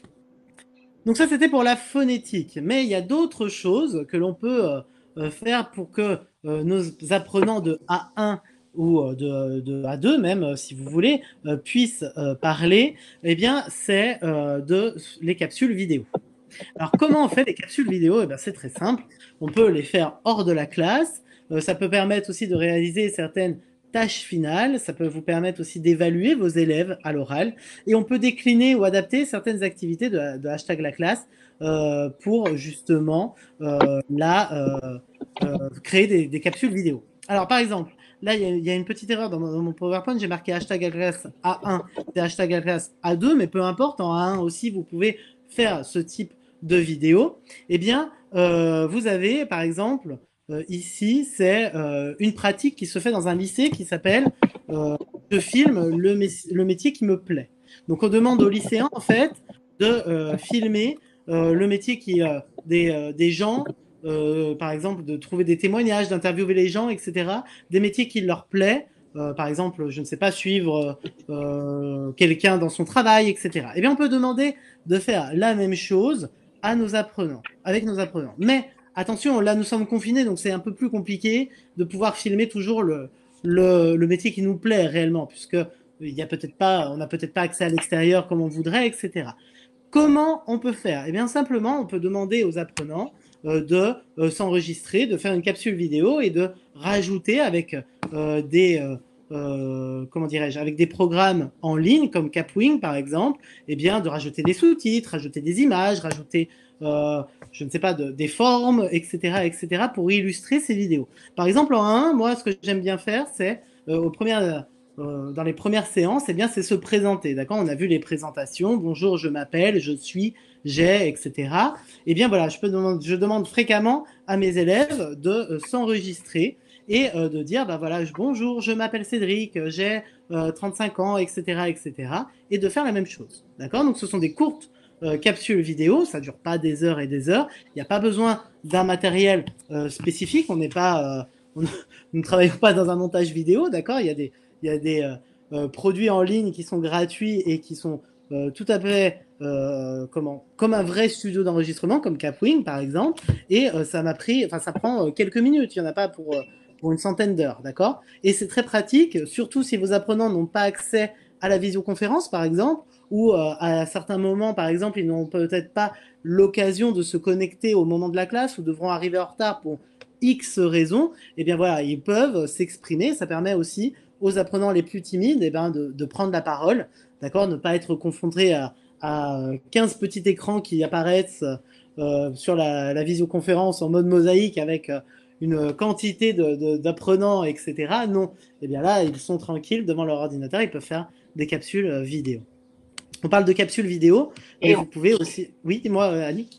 Donc ça, c'était pour la phonétique. Mais il y a d'autres choses que l'on peut euh, faire pour que euh, nos apprenants de A un ou euh, de, de A deux même, euh, si vous voulez, euh, puissent euh, parler. Eh bien, c'est euh, de les capsules vidéo. Alors, comment on fait les capsules vidéo? Eh bien, c'est très simple. On peut les faire hors de la classe. Euh, ça peut permettre aussi de réaliser certaines tâches finales. Ça peut vous permettre aussi d'évaluer vos élèves à l'oral. Et on peut décliner ou adapter certaines activités de, de hashtag la classe euh, pour justement euh, là, euh, euh, créer des, des capsules vidéo. Alors, par exemple, là, il y, y, a une petite erreur dans mon, dans mon PowerPoint. J'ai marqué hashtag la classe A un, c'est hashtag la classe A deux, mais peu importe, en A un aussi, vous pouvez faire ce type de vidéo. Eh bien, euh, vous avez, par exemple, euh, ici, c'est euh, une pratique qui se fait dans un lycée qui s'appelle euh, je filme le, le métier qui me plaît. Donc, on demande aux lycéens, en fait, de euh, filmer euh, le métier qui euh, des, euh, des gens, euh, par exemple, de trouver des témoignages, d'interviewer les gens, et cetera, des métiers qui leur plaît. Euh, par exemple, je ne sais pas, suivre euh, quelqu'un dans son travail, et cetera. Eh bien, on peut demander de faire la même chose à nos apprenants, avec nos apprenants. Mais attention, là, nous sommes confinés, donc c'est un peu plus compliqué de pouvoir filmer toujours le, le, le métier qui nous plaît réellement, puisque il y a peut-être pas, on n'a peut-être pas accès à l'extérieur comme on voudrait, et cetera. Comment on peut faire? Eh bien, simplement, on peut demander aux apprenants euh, de euh, s'enregistrer, de faire une capsule vidéo et de rajouter avec euh, des euh, euh, comment dirais-je, avec des programmes en ligne comme Capwing par exemple, eh bien, de rajouter des sous-titres, rajouter des images, rajouter, euh, je ne sais pas, de, des formes, et cetera, et cetera, pour illustrer ces vidéos. Par exemple, en un, moi, ce que j'aime bien faire, c'est euh, aux premières Euh, dans les premières séances, eh bien, c'est se présenter. D'accord? On a vu les présentations. Bonjour, je m'appelle, je suis, j'ai, et cetera. Eh bien, voilà, je, peux demander, je demande fréquemment à mes élèves de euh, s'enregistrer et euh, de dire, bah voilà, je, bonjour, je m'appelle Cédric, j'ai euh, trente-cinq ans, et cetera, et cetera. Et de faire la même chose. D'accord? Donc, ce sont des courtes euh, capsules vidéo. Ça dure pas des heures et des heures. Il n'y a pas besoin d'un matériel euh, spécifique. On n'est pas, euh, on, nous ne travaillons pas dans un montage vidéo. D'accord? Il y a des Il y a des euh, euh, produits en ligne qui sont gratuits et qui sont euh, tout à fait euh, comment, comme un vrai studio d'enregistrement, comme Capwing par exemple. Et euh, ça m'a pris, enfin ça prend euh, quelques minutes. Il n'y en a pas pour, euh, pour une centaine d'heures, d'accord? Et c'est très pratique, surtout si vos apprenants n'ont pas accès à la visioconférence par exemple, ou euh, à certains moments par exemple ils n'ont peut-être pas l'occasion de se connecter au moment de la classe ou devront arriver en retard pour X raisons. Et bien voilà, ils peuvent s'exprimer. Ça permet aussi aux apprenants les plus timides eh ben, de, de prendre la parole, d'accord, ne pas être confrontés à, à quinze petits écrans qui apparaissent euh, sur la, la visioconférence en mode mosaïque avec euh, une quantité de, de, d'apprenants, et cetera. Non, eh bien là, ils sont tranquilles devant leur ordinateur, ils peuvent faire des capsules euh, vidéo. On parle de capsules vidéo, mais Et vous on... pouvez aussi... Oui, dis-moi, euh, Annick.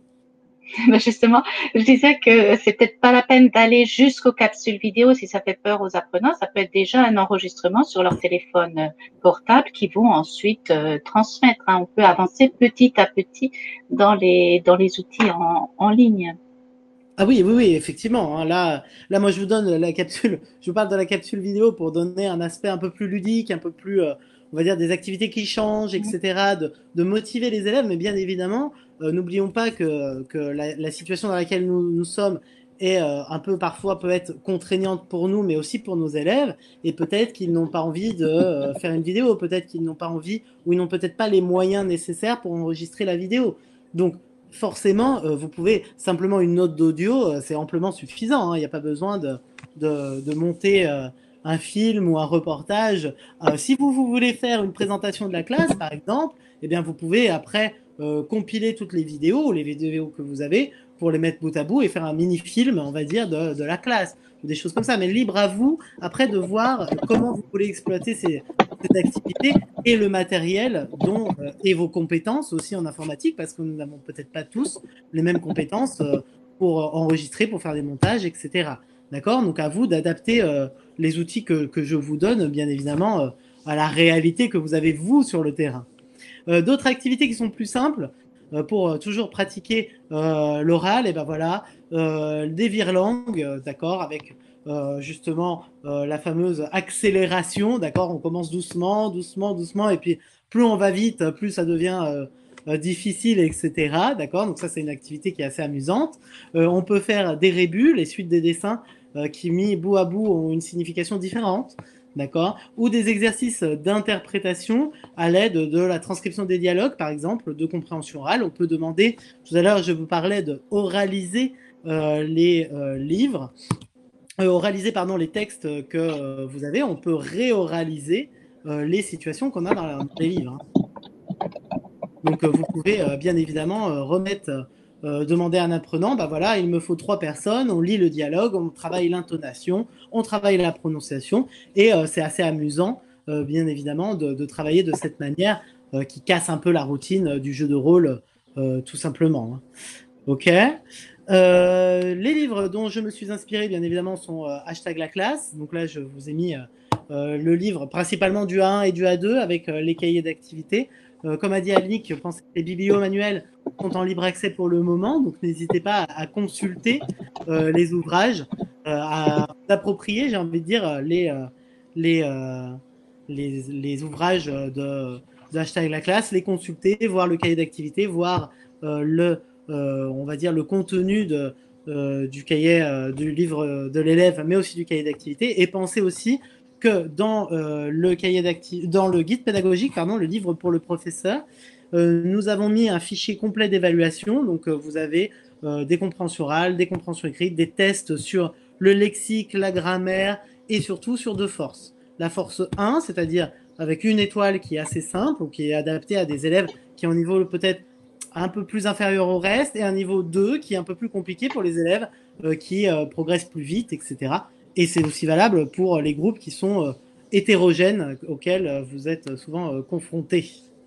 Justement, je disais que c'est peut-être pas la peine d'aller jusqu'aux capsules vidéo si ça fait peur aux apprenants. Ça peut être déjà un enregistrement sur leur téléphone portable qui vont ensuite euh, transmettre. Hein. On peut avancer petit à petit dans les dans les outils en, en ligne. Ah oui, oui, oui, effectivement. Hein, là, là, moi, je vous donne la capsule. Je vous parle de la capsule vidéo pour donner un aspect un peu plus ludique, un peu plus, euh, on va dire, des activités qui changent, et cetera. De, de motiver les élèves, mais bien évidemment, euh, n'oublions pas que, que la, la situation dans laquelle nous, nous sommes est euh, un peu parfois peut être contraignante pour nous, mais aussi pour nos élèves. Et peut-être qu'ils n'ont pas envie de euh, faire une vidéo, peut-être qu'ils n'ont pas envie, ou ils n'ont peut-être pas les moyens nécessaires pour enregistrer la vidéo. Donc forcément, euh, vous pouvez simplement une note d'audio, euh, c'est amplement suffisant. Il hein, n'y a pas besoin de, de, de monter euh, un film ou un reportage. Euh, si vous, vous voulez faire une présentation de la classe, par exemple, eh bien, vous pouvez après euh, compiler toutes les vidéos, les vidéos que vous avez, pour les mettre bout à bout et faire un mini-film, on va dire, de, de la classe ou des choses comme ça. Mais libre à vous après de voir comment vous voulez exploiter ces, cette activité et le matériel dont, euh, et vos compétences aussi en informatique, parce que nous n'avons peut-être pas tous les mêmes compétences euh, pour enregistrer, pour faire des montages, et cetera. D'accord? Donc à vous d'adapter euh, les outils que, que je vous donne, bien évidemment, euh, à la réalité que vous avez vous sur le terrain. Euh, D'autres activités qui sont plus simples euh, pour euh, toujours pratiquer euh, l'oral, et ben voilà, euh, des virelangues, euh, d'accord, avec euh, justement euh, la fameuse accélération, d'accord, on commence doucement, doucement, doucement, et puis plus on va vite, plus ça devient euh, euh, difficile, et cetera. D'accord, donc ça c'est une activité qui est assez amusante. Euh, on peut faire des rébus, les suites des dessins euh, qui mis bout à bout ont une signification différente. D'accord, ou des exercices d'interprétation à l'aide de la transcription des dialogues, par exemple, de compréhension orale. On peut demander, tout à l'heure, je vous parlais de oraliser euh, les euh, livres, euh, oraliser pardon, les textes que euh, vous avez. On peut réoraliser euh, les situations qu'on a dans, la, dans les livres. Hein. Donc, euh, vous pouvez euh, bien évidemment euh, remettre, euh, demander à un apprenant, bah voilà, il me faut trois personnes, on lit le dialogue, on travaille l'intonation, on travaille la prononciation, et euh, c'est assez amusant, euh, bien évidemment, de, de travailler de cette manière euh, qui casse un peu la routine euh, du jeu de rôle, euh, tout simplement. Hein. Ok. Euh, les livres dont je me suis inspiré, bien évidemment, sont euh, hashtag la classe. Donc là, je vous ai mis euh, euh, le livre principalement du A un et du A deux avec euh, les cahiers d'activité. Euh, comme a dit Annick, je pense que les biblio-manuels sont en libre accès pour le moment, donc n'hésitez pas à, à consulter euh, les ouvrages, euh, à s'approprier, j'ai envie de dire, les, euh, les, euh, les, les ouvrages de, de hashtag la classe, les consulter, voir le cahier d'activité, voir euh, le euh, on va dire, le contenu de, euh, du cahier, euh, du livre de l'élève, mais aussi du cahier d'activité, et pensez aussi que dans euh, le cahier d'activité, dans le guide pédagogique, pardon, le livre pour le professeur, euh, nous avons mis un fichier complet d'évaluation. Donc, euh, vous avez euh, des compréhensions orales, des compréhensions écrites, des tests sur le lexique, la grammaire, et surtout sur deux forces. La force un, c'est-à-dire avec une étoile qui est assez simple, ou qui est adaptée à des élèves qui ont un niveau peut-être un peu plus inférieur au reste, et un niveau deux qui est un peu plus compliqué pour les élèves euh, qui euh, progressent plus vite, et cetera. Et c'est aussi valable pour les groupes qui sont euh, hétérogènes, auxquels euh, vous êtes souvent euh, confrontés.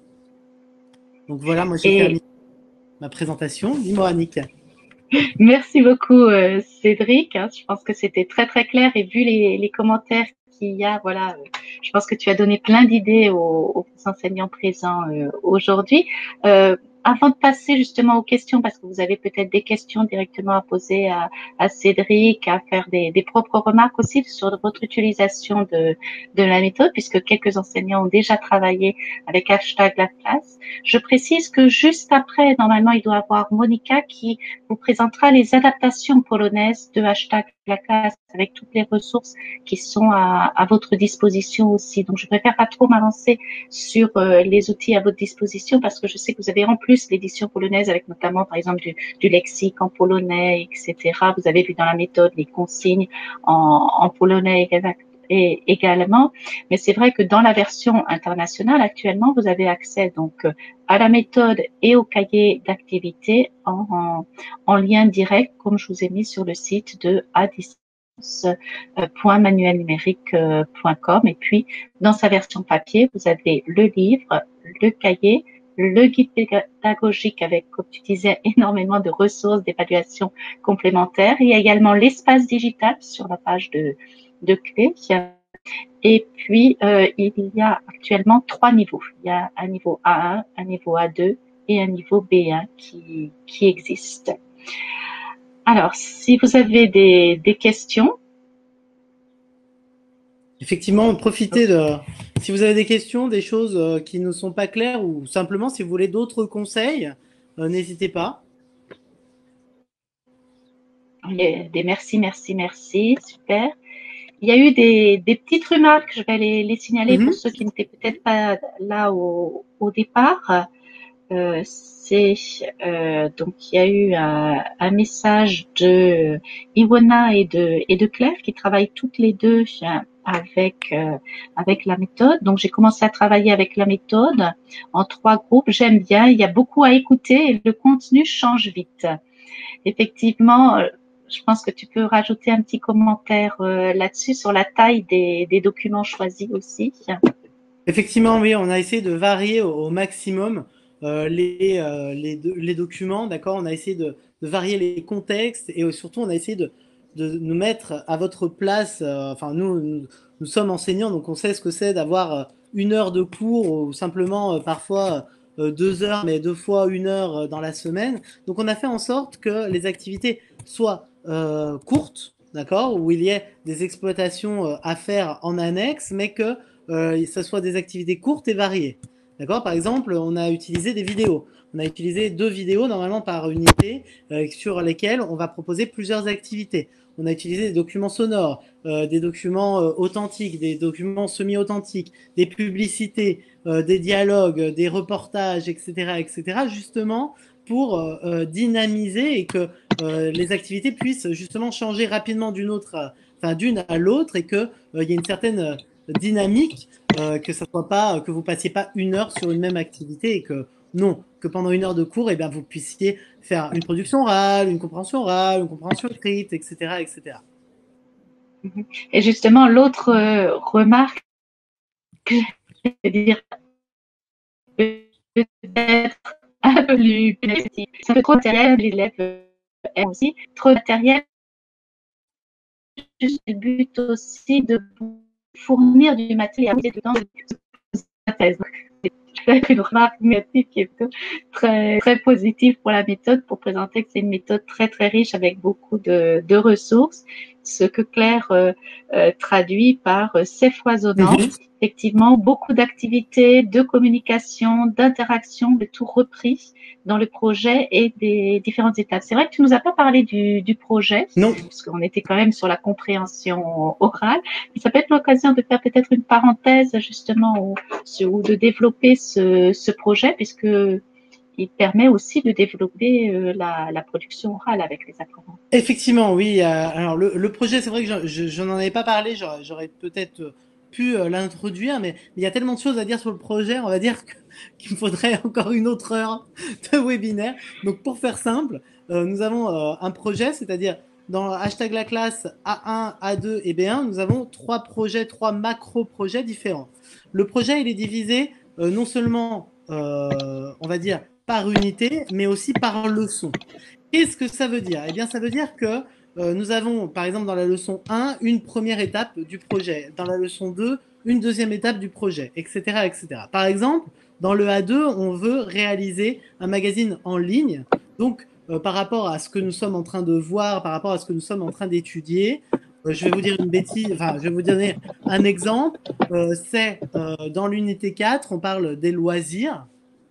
Donc voilà, moi j'ai Et terminé ma présentation. Dis-moi, Annick. merci beaucoup, euh, Cédric. Hein, je pense que c'était très très clair et vu les, les commentaires qu'il y a, voilà, euh, je pense que tu as donné plein d'idées aux, aux enseignants présents euh, aujourd'hui. Euh, avant de passer justement aux questions, parce que vous avez peut-être des questions directement à poser à, à Cédric, à faire des, des propres remarques aussi sur votre utilisation de, de la méthode, puisque quelques enseignants ont déjà travaillé avec hashtag la classe. Je précise que juste après, normalement, il doit y avoir Monica qui vous présentera les adaptations polonaises de hashtag la classe avec toutes les ressources qui sont à, à votre disposition aussi. Donc, je préfère pas trop m'avancer sur euh, les outils à votre disposition parce que je sais que vous avez en plus l'édition polonaise avec notamment, par exemple, du, du lexique en polonais, et cetera. Vous avez vu dans la méthode les consignes en, en polonais et également. Mais c'est vrai que dans la version internationale, actuellement, vous avez accès donc à la méthode et au cahier d'activité en, en, en lien direct, comme je vous ai mis sur le site de a distance point manuel numérique point com. Et puis, dans sa version papier, vous avez le livre, le cahier, le guide pédagogique avec, comme tu disais, énormément de ressources d'évaluation complémentaires. Il y a également l'espace digital sur la page de, de clé. Et puis, euh, il y a actuellement trois niveaux. Il y a un niveau A un, un niveau A deux et un niveau B un qui, qui existent. Alors, si vous avez des, des questions. Effectivement, profitez de. Si vous avez des questions, des choses euh, qui ne sont pas claires, ou simplement si vous voulez d'autres conseils, euh, n'hésitez pas. Des merci, merci, merci. Super. Il y a eu des, des petites remarques, je vais les, les signaler pour Mm-hmm. ceux qui n'étaient peut-être pas là au, au départ. Euh, c'est euh, donc il y a eu un, un message de Iwona et de et de Claire qui travaillent toutes les deux avec euh, avec la méthode. Donc j'ai commencé à travailler avec la méthode en trois groupes. J'aime bien, il y a beaucoup à écouter et le contenu change vite. Effectivement, je pense que tu peux rajouter un petit commentaire euh, là-dessus sur la taille des, des documents choisis aussi. Effectivement, oui, on a essayé de varier au, au maximum euh, les, euh, les, les documents, d'accord. On a essayé de, de varier les contextes et surtout on a essayé de, de nous mettre à votre place. Euh, enfin, nous, nous, nous sommes enseignants, donc on sait ce que c'est d'avoir une heure de cours ou simplement euh, parfois euh, deux heures, mais deux fois une heure euh, dans la semaine. Donc on a fait en sorte que les activités soient euh, courtes, d'accord, où il y ait des exploitations euh, à faire en annexe, mais que euh, ce soit des activités courtes et variées. D'accord. Par exemple, on a utilisé des vidéos. On a utilisé deux vidéos normalement par unité euh, sur lesquelles on va proposer plusieurs activités. On a utilisé des documents sonores, euh, des documents euh, authentiques, des documents semi-authentiques, des publicités, euh, des dialogues, des reportages, et cetera, et cetera, justement pour euh, dynamiser et que euh, les activités puissent justement changer rapidement d'une autre, enfin d'une à l'autre, et que euh, il y ait une certaine dynamique, euh, que ça soit pas, que vous passiez pas une heure sur une même activité et que non, que pendant une heure de cours, eh bien, vous puissiez faire une production orale, une compréhension orale, une compréhension écrite, et cetera, et cetera. Et justement, l'autre euh, remarque que je vais dire, peut-être un peu plus négative, c'est un peu trop matériel, l'élève aime aussi, trop matériel, juste le but aussi de fournir du matériel dedans de sa thèse. C'est une remarque négative qui est très, très positive pour la méthode, pour présenter que c'est une méthode très, très riche avec beaucoup de, de ressources, ce que Claire euh, euh, traduit par euh, c'est foisonnant. Mm-hmm. Effectivement, beaucoup d'activités, de communication, d'interaction, de tout repris dans le projet et des différentes étapes. C'est vrai que tu nous as pas parlé du, du projet, non, parce qu'on était quand même sur la compréhension orale, mais ça peut être l'occasion de faire peut-être une parenthèse justement ou, ou de développer ce, ce projet, puisque il permet aussi de développer euh, la, la production orale avec les apprenants. Effectivement, oui. Euh, alors le, le projet, c'est vrai que je, je n'en avais pas parlé, j'aurais, j'aurais peut-être pu euh, l'introduire, mais, mais il y a tellement de choses à dire sur le projet, on va dire que, qu'il me faudrait encore une autre heure de webinaire. Donc pour faire simple, euh, nous avons euh, un projet, c'est-à-dire dans hashtag la classe A un, A deux et B un, nous avons trois projets, trois macro-projets différents. Le projet, il est divisé euh, non seulement, euh, on va dire, par unité, mais aussi par leçon. Qu'est-ce que ça veut dire? Eh bien, ça veut dire que euh, nous avons, par exemple, dans la leçon un, une première étape du projet. Dans la leçon deux, une deuxième étape du projet, et cetera, et cetera. Par exemple, dans le A deux, on veut réaliser un magazine en ligne. Donc, euh, par rapport à ce que nous sommes en train de voir, par rapport à ce que nous sommes en train d'étudier, euh, je vais vous dire une bêtise, enfin, je vais vous donner un exemple. Euh, c'est euh, dans l'unité quatre, on parle des loisirs,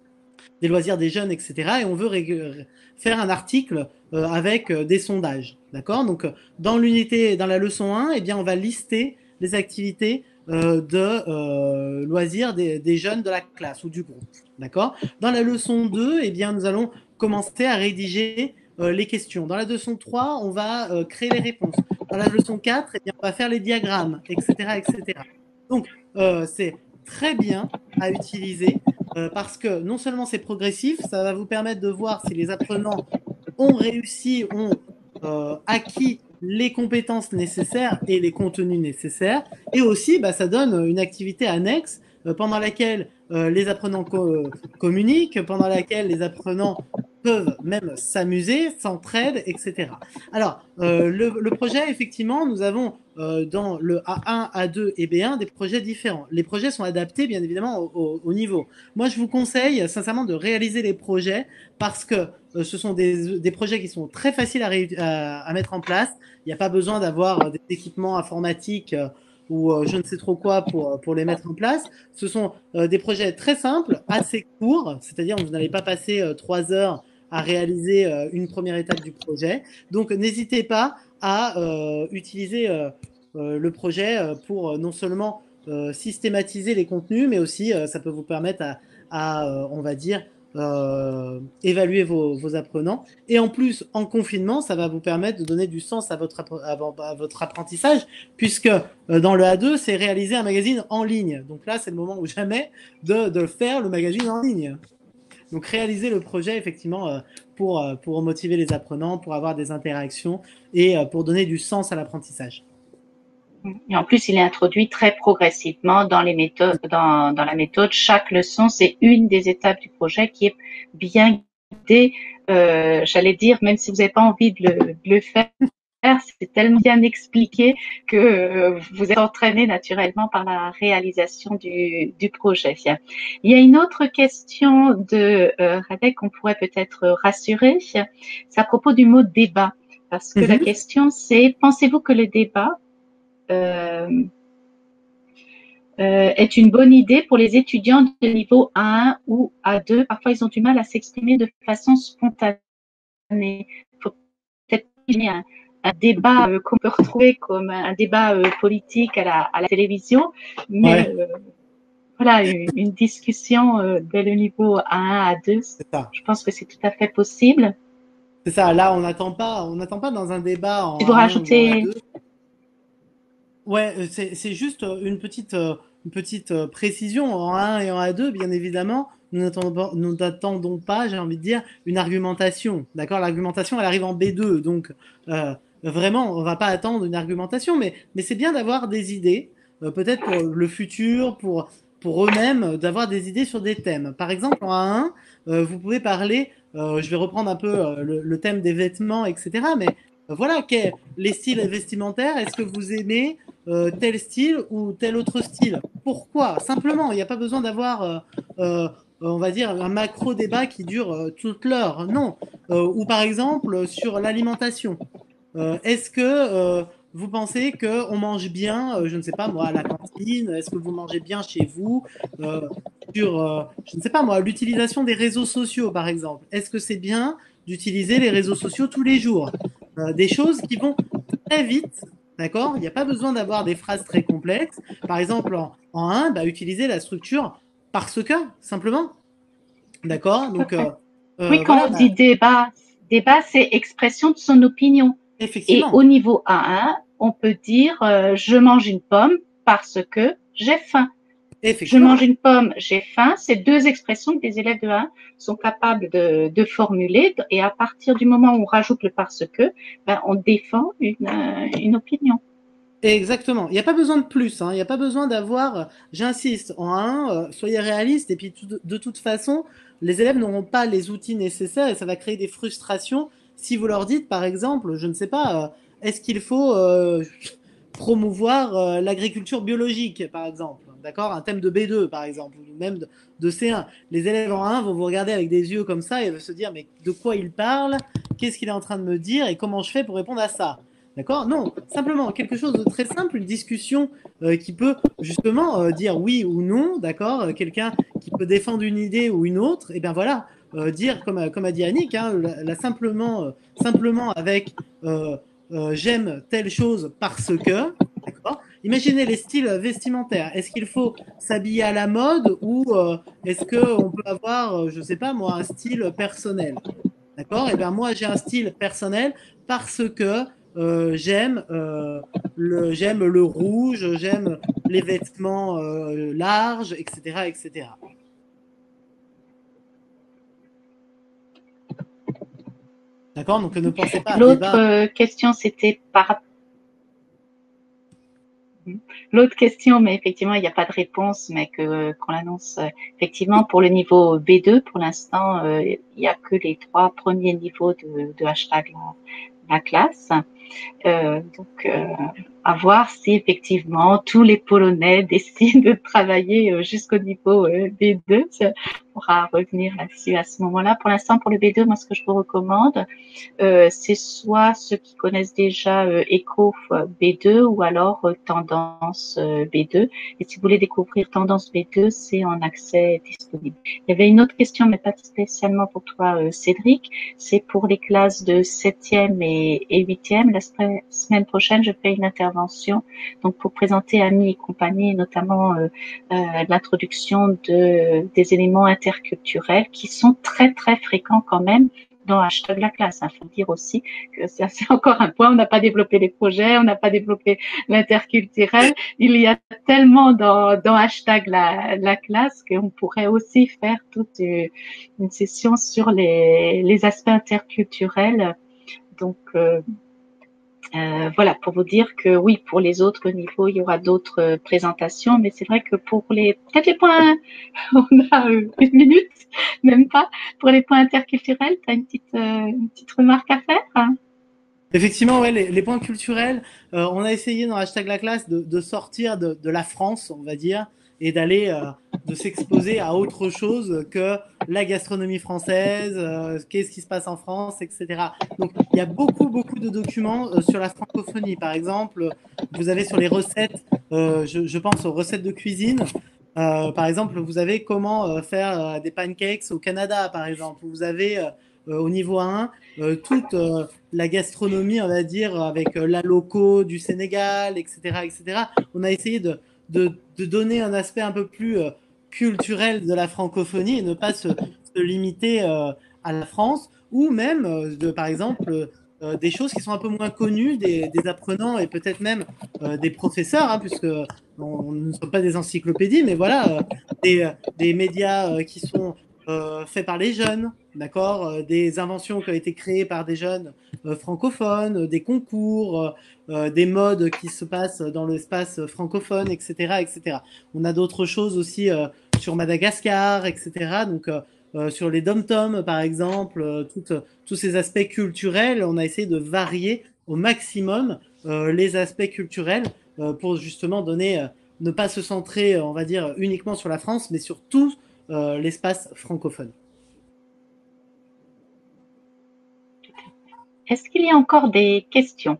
des loisirs des jeunes, et cetera. Et on veut faire un article euh, avec euh, des sondages, d'accord? Donc, dans l'unité, dans la leçon un, eh bien, on va lister les activités euh, de euh, loisirs des, des jeunes de la classe ou du groupe, d'accord? Dans la leçon deux, eh bien, nous allons commencer à rédiger euh, les questions. Dans la leçon trois, on va euh, créer les réponses. Dans la leçon quatre, eh bien, on va faire les diagrammes, et cetera, et cetera. Donc, euh, c'est très bien à utiliser euh, parce que non seulement c'est progressif, ça va vous permettre de voir si les apprenants ont réussi, ont euh, acquis les compétences nécessaires et les contenus nécessaires, et aussi bah, ça donne une activité annexe euh, pendant laquelle euh, les apprenants co communiquent, pendant laquelle les apprenants peuvent même s'amuser, s'entraident, et cetera. Alors, euh, le, le projet, effectivement, nous avons euh, dans le A un, A deux et B un des projets différents. Les projets sont adaptés, bien évidemment, au, au, au niveau. Moi, je vous conseille sincèrement de réaliser les projets parce que euh, ce sont des, des projets qui sont très faciles à, à, à mettre en place. Il n'y a pas besoin d'avoir des équipements informatiques euh, ou euh, je ne sais trop quoi pour, pour les mettre en place. Ce sont euh, des projets très simples, assez courts, c'est-à-dire vous n'allez pas passer euh, trois heures à réaliser euh, une première étape du projet. Donc, n'hésitez pas à euh, utiliser euh, euh, le projet pour euh, non seulement euh, systématiser les contenus, mais aussi euh, ça peut vous permettre à, à euh, on va dire, euh, évaluer vos, vos apprenants. Et en plus, en confinement, ça va vous permettre de donner du sens à votre, à, à votre apprentissage, puisque euh, dans le A deux, c'est réaliser un magazine en ligne. Donc là, c'est le moment ou jamais de, de faire le magazine en ligne. Donc, réaliser le projet, effectivement, euh, pour, euh, pour motiver les apprenants, pour avoir des interactions et euh, pour donner du sens à l'apprentissage. Et en plus, il est introduit très progressivement dans les méthodes, dans, dans la méthode. Chaque leçon, c'est une des étapes du projet qui est bien guidée. Euh, j'allais dire, même si vous n'avez pas envie de le, de le faire, c'est tellement bien expliqué que euh, vous êtes entraîné naturellement par la réalisation du, du projet. Il y a une autre question de euh, Radek qu'on pourrait peut-être rassurer, c'est à propos du mot débat, parce que Mhm. la question c'est, pensez-vous que le débat euh, euh, est une bonne idée pour les étudiants de niveau A un ou A deux? Parfois, ils ont du mal à s'exprimer de façon spontanée. Il faut peut-être imaginer un, un débat euh, qu'on peut retrouver comme un débat euh, politique à la, à la télévision, mais Ouais, euh, voilà, une, une discussion euh, dès le niveau A un, A deux, c'est ça. je pense que c'est tout à fait possible. C'est ça. Là, on n'attend pas, on n'attend pas dans un débat en Si vous A un ou en rajoutez, A deux. Ouais, euh, c'est c'est juste euh, une petite, euh, une petite euh, précision. En A un et en A deux, bien évidemment, nous n'attendons pas, nous n'attendons pas, j'ai envie de dire, une argumentation. D'accord? L'argumentation, elle arrive en B deux. Donc, euh, vraiment, on va pas attendre une argumentation, mais, mais c'est bien d'avoir des idées, euh, peut-être pour le futur, pour, pour eux-mêmes, euh, d'avoir des idées sur des thèmes. Par exemple, en A un, euh, vous pouvez parler, euh, je vais reprendre un peu euh, le, le thème des vêtements, et cetera. Mais euh, voilà, quels- les styles vestimentaires, est-ce que vous aimez euh, tel style ou tel autre style. Pourquoi? Simplement, il n'y a pas besoin d'avoir, euh, euh, on va dire, un macro débat qui dure euh, toute l'heure. Non. Euh, ou par exemple, sur l'alimentation. Euh, Est-ce que euh, vous pensez qu'on mange bien, euh, je ne sais pas moi, à la cantine? Est-ce que vous mangez bien chez vous? Euh, sur, euh, je ne sais pas moi, l'utilisation des réseaux sociaux, par exemple. Est-ce que c'est bien d'utiliser les réseaux sociaux tous les jours? Euh, des choses qui vont très vite, d'accord? Il n'y a pas besoin d'avoir des phrases très complexes. Par exemple, en, en un, bah, utiliser la structure parce que, simplement. D'accord? tout à Donc, fait. euh, Oui, euh, quand voilà, on bah, dit débat, débat, c'est expression de son opinion. Et effectivement. au niveau A un, on peut dire euh, je mange une pomme parce que j'ai faim. Je Effectivement. mange une pomme, j'ai faim. C'est deux expressions que les élèves de A un sont capables de, de formuler. Et à partir du moment où on rajoute le parce que, ben, on défend une, euh, une opinion. Exactement. Il n'y a pas besoin de plus, hein. Il n'y a pas besoin d'avoir, euh, j'insiste, en un, euh, soyez réalistes, et puis tout- de toute façon, les élèves n'auront pas les outils nécessaires et ça va créer des frustrations si vous leur dites, par exemple, je ne sais pas, euh, est-ce qu'il faut euh, promouvoir euh, l'agriculture biologique, par exemple, d'accord? Un thème de B deux, par exemple, ou même de, de C un. Les élèves en un vont vous regarder avec des yeux comme ça et vont se dire, mais de quoi il parle? Qu'est-ce qu'il est en train de me dire et comment je fais pour répondre à ça? D'accord? Non, simplement quelque chose de très simple, une discussion euh, qui peut justement euh, dire oui ou non, d'accord? Euh, Quelqu'un qui peut défendre une idée ou une autre, et bien voilà, euh, dire comme, a- comme a dit Annick, hein, la, la simplement, euh, simplement avec euh, euh, j'aime telle chose parce que, d'accord? Imaginez les styles vestimentaires. Est-ce qu'il faut s'habiller à la mode ou euh, est-ce qu'on peut avoir, euh, je sais pas moi, un style personnel? D'accord? Et bien moi j'ai un style personnel parce que euh, j'aime euh, le j'aime le rouge, j'aime les vêtements euh, larges, et cetera, et cetera. D'accord? Donc ne pensez pas à débat. L'autre question, c'était par L'autre question, mais effectivement, il n'y a pas de réponse, mais que qu'on l'annonce euh, effectivement pour le niveau B deux, pour l'instant, euh, il n'y a que les trois premiers niveaux de, de hashtag la, la classe. Euh, donc, euh, à voir si effectivement tous les Polonais décident de travailler euh, jusqu'au niveau euh, B deux. On pourra revenir là-dessus à ce moment-là. Pour l'instant, pour le B deux, moi, ce que je vous recommande, euh, c'est soit ceux qui connaissent déjà euh, Eco B deux ou alors euh, Tendance euh, B deux. Et si vous voulez découvrir Tendance B deux, c'est en accès disponible. Il y avait une autre question, mais pas spécialement pour toi, euh, Cédric. C'est pour les classes de septième et, et huitième. La semaine prochaine, je fais une intervention donc pour présenter Amis et compagnie, notamment euh, euh, l'introduction de, des éléments interculturels qui sont très très fréquents quand même dans hashtag la classe. Il faut dire aussi que ça, c'est encore un point. On n'a pas développé les projets, on n'a pas développé l'interculturel. Il y a tellement dans, dans hashtag la, la classe qu'on pourrait aussi faire toute une, une session sur les, les aspects interculturels. Donc, euh, euh, voilà, pour vous dire que oui, pour les autres niveaux, il y aura d'autres euh, présentations, mais c'est vrai que pour les, peut-être les points, on a euh, une minute, même pas, pour les points interculturels, tu as une petite, euh, une petite remarque à faire, hein? Effectivement, ouais, les, les points culturels, euh, on a essayé dans Hashtag la classe de, de sortir de, de la France, on va dire, et d'aller, euh, de s'exposer à autre chose que la gastronomie française, euh, qu'est-ce qui se passe en France, et cetera. Donc, il y a beaucoup, beaucoup de documents euh, sur la francophonie. Par exemple, vous avez sur les recettes, euh, je, je pense aux recettes de cuisine. Euh, par exemple, vous avez comment euh, faire euh, des pancakes au Canada, par exemple. Vous avez euh, euh, au niveau un euh, toute euh, la gastronomie, on va dire, avec euh, la loco du Sénégal, et cetera, et cetera. On a essayé de, de, de donner un aspect un peu plus euh, culturel de la francophonie et ne pas se, se limiter euh, à la France, ou même, euh, de, par exemple, euh, des choses qui sont un peu moins connues des, des apprenants et peut-être même euh, des professeurs, hein, puisque on ne sommes pas des encyclopédies, mais voilà, euh, des, des médias euh, qui sont euh, faits par les jeunes, d'accord, euh, des inventions qui ont été créées par des jeunes euh, francophones, euh, des concours, euh, des modes qui se passent dans l'espace francophone, et cetera, et cetera. On a d'autres choses aussi euh, sur Madagascar, et cetera. Donc euh, euh, sur les dom-toms, par exemple, euh, toutes, tous ces aspects culturels, on a essayé de varier au maximum euh, les aspects culturels euh, pour justement donner, euh, ne pas se centrer, on va dire, uniquement sur la France, mais sur tout euh, l'espace francophone. Est-ce qu'il y a encore des questions?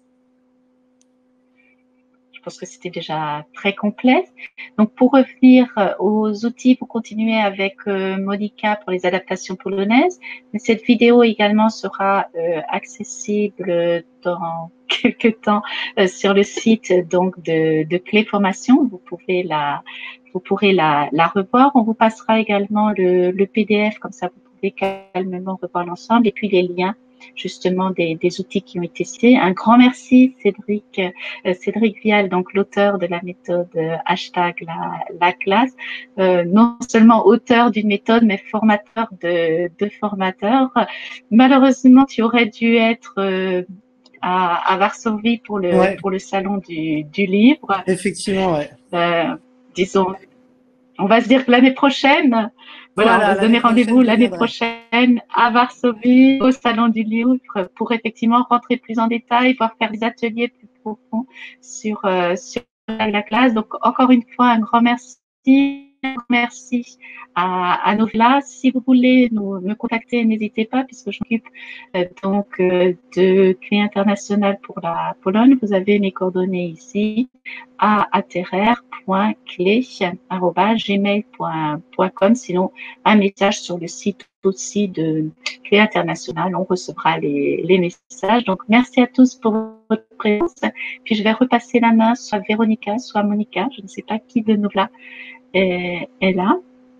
Je pense que c'était déjà très complet. Donc, pour revenir aux outils, pour continuer avec euh, Monica pour les adaptations polonaises, mais cette vidéo également sera euh, accessible dans quelques temps euh, sur le site donc de, de Clé Formation. Vous pouvez la, vous pourrez la, la revoir. On vous passera également le, le P D F, comme ça vous pouvez calmement revoir l'ensemble, et puis les liens justement des, des outils qui ont été cités. Un grand merci Cédric, euh, Cédric Vial, donc l'auteur de la méthode euh, hashtag la, la classe, euh, non seulement auteur d'une méthode, mais formateur de, de formateurs. Malheureusement, tu aurais dû être euh, à, à Varsovie pour le, Ouais. pour le salon du, du livre. Effectivement, ouais. Euh, disons, on va se dire que l'année prochaine, voilà, Voilà, on va se donner rendez-vous l'année prochaine à Varsovie, au Salon du Livre, pour effectivement rentrer plus en détail, voire faire des ateliers plus profonds sur, euh, sur la classe. Donc, encore une fois, un grand merci. Merci à, à Novla. Si vous voulez nous, me contacter, n'hésitez pas, puisque je m'occupe euh, donc euh, de Clé internationale pour la Pologne. Vous avez mes coordonnées ici à atterrer point clé arobase gmail point com. Sinon, un message sur le site aussi de Clé internationale. On recevra les, les messages. Donc, merci à tous pour votre présence. Puis, je vais repasser la main soit Véronica, soit Monica. Je ne sais pas qui de nous là est, est là.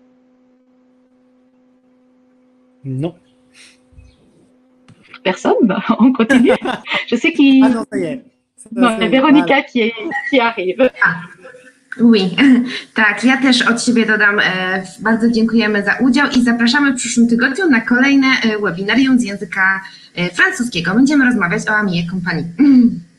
Non. Personne. On continue. Je sais qu'il. Ah non, ça y est. Non, il y a Véronica qui, est, qui arrive. Oui, tak, ja też od siebie dodam, e, bardzo dziękujemy za udział i zapraszamy w przyszłym tygodniu na kolejne e, webinarium z języka e, francuskiego. Będziemy rozmawiać o Amie Compagnie.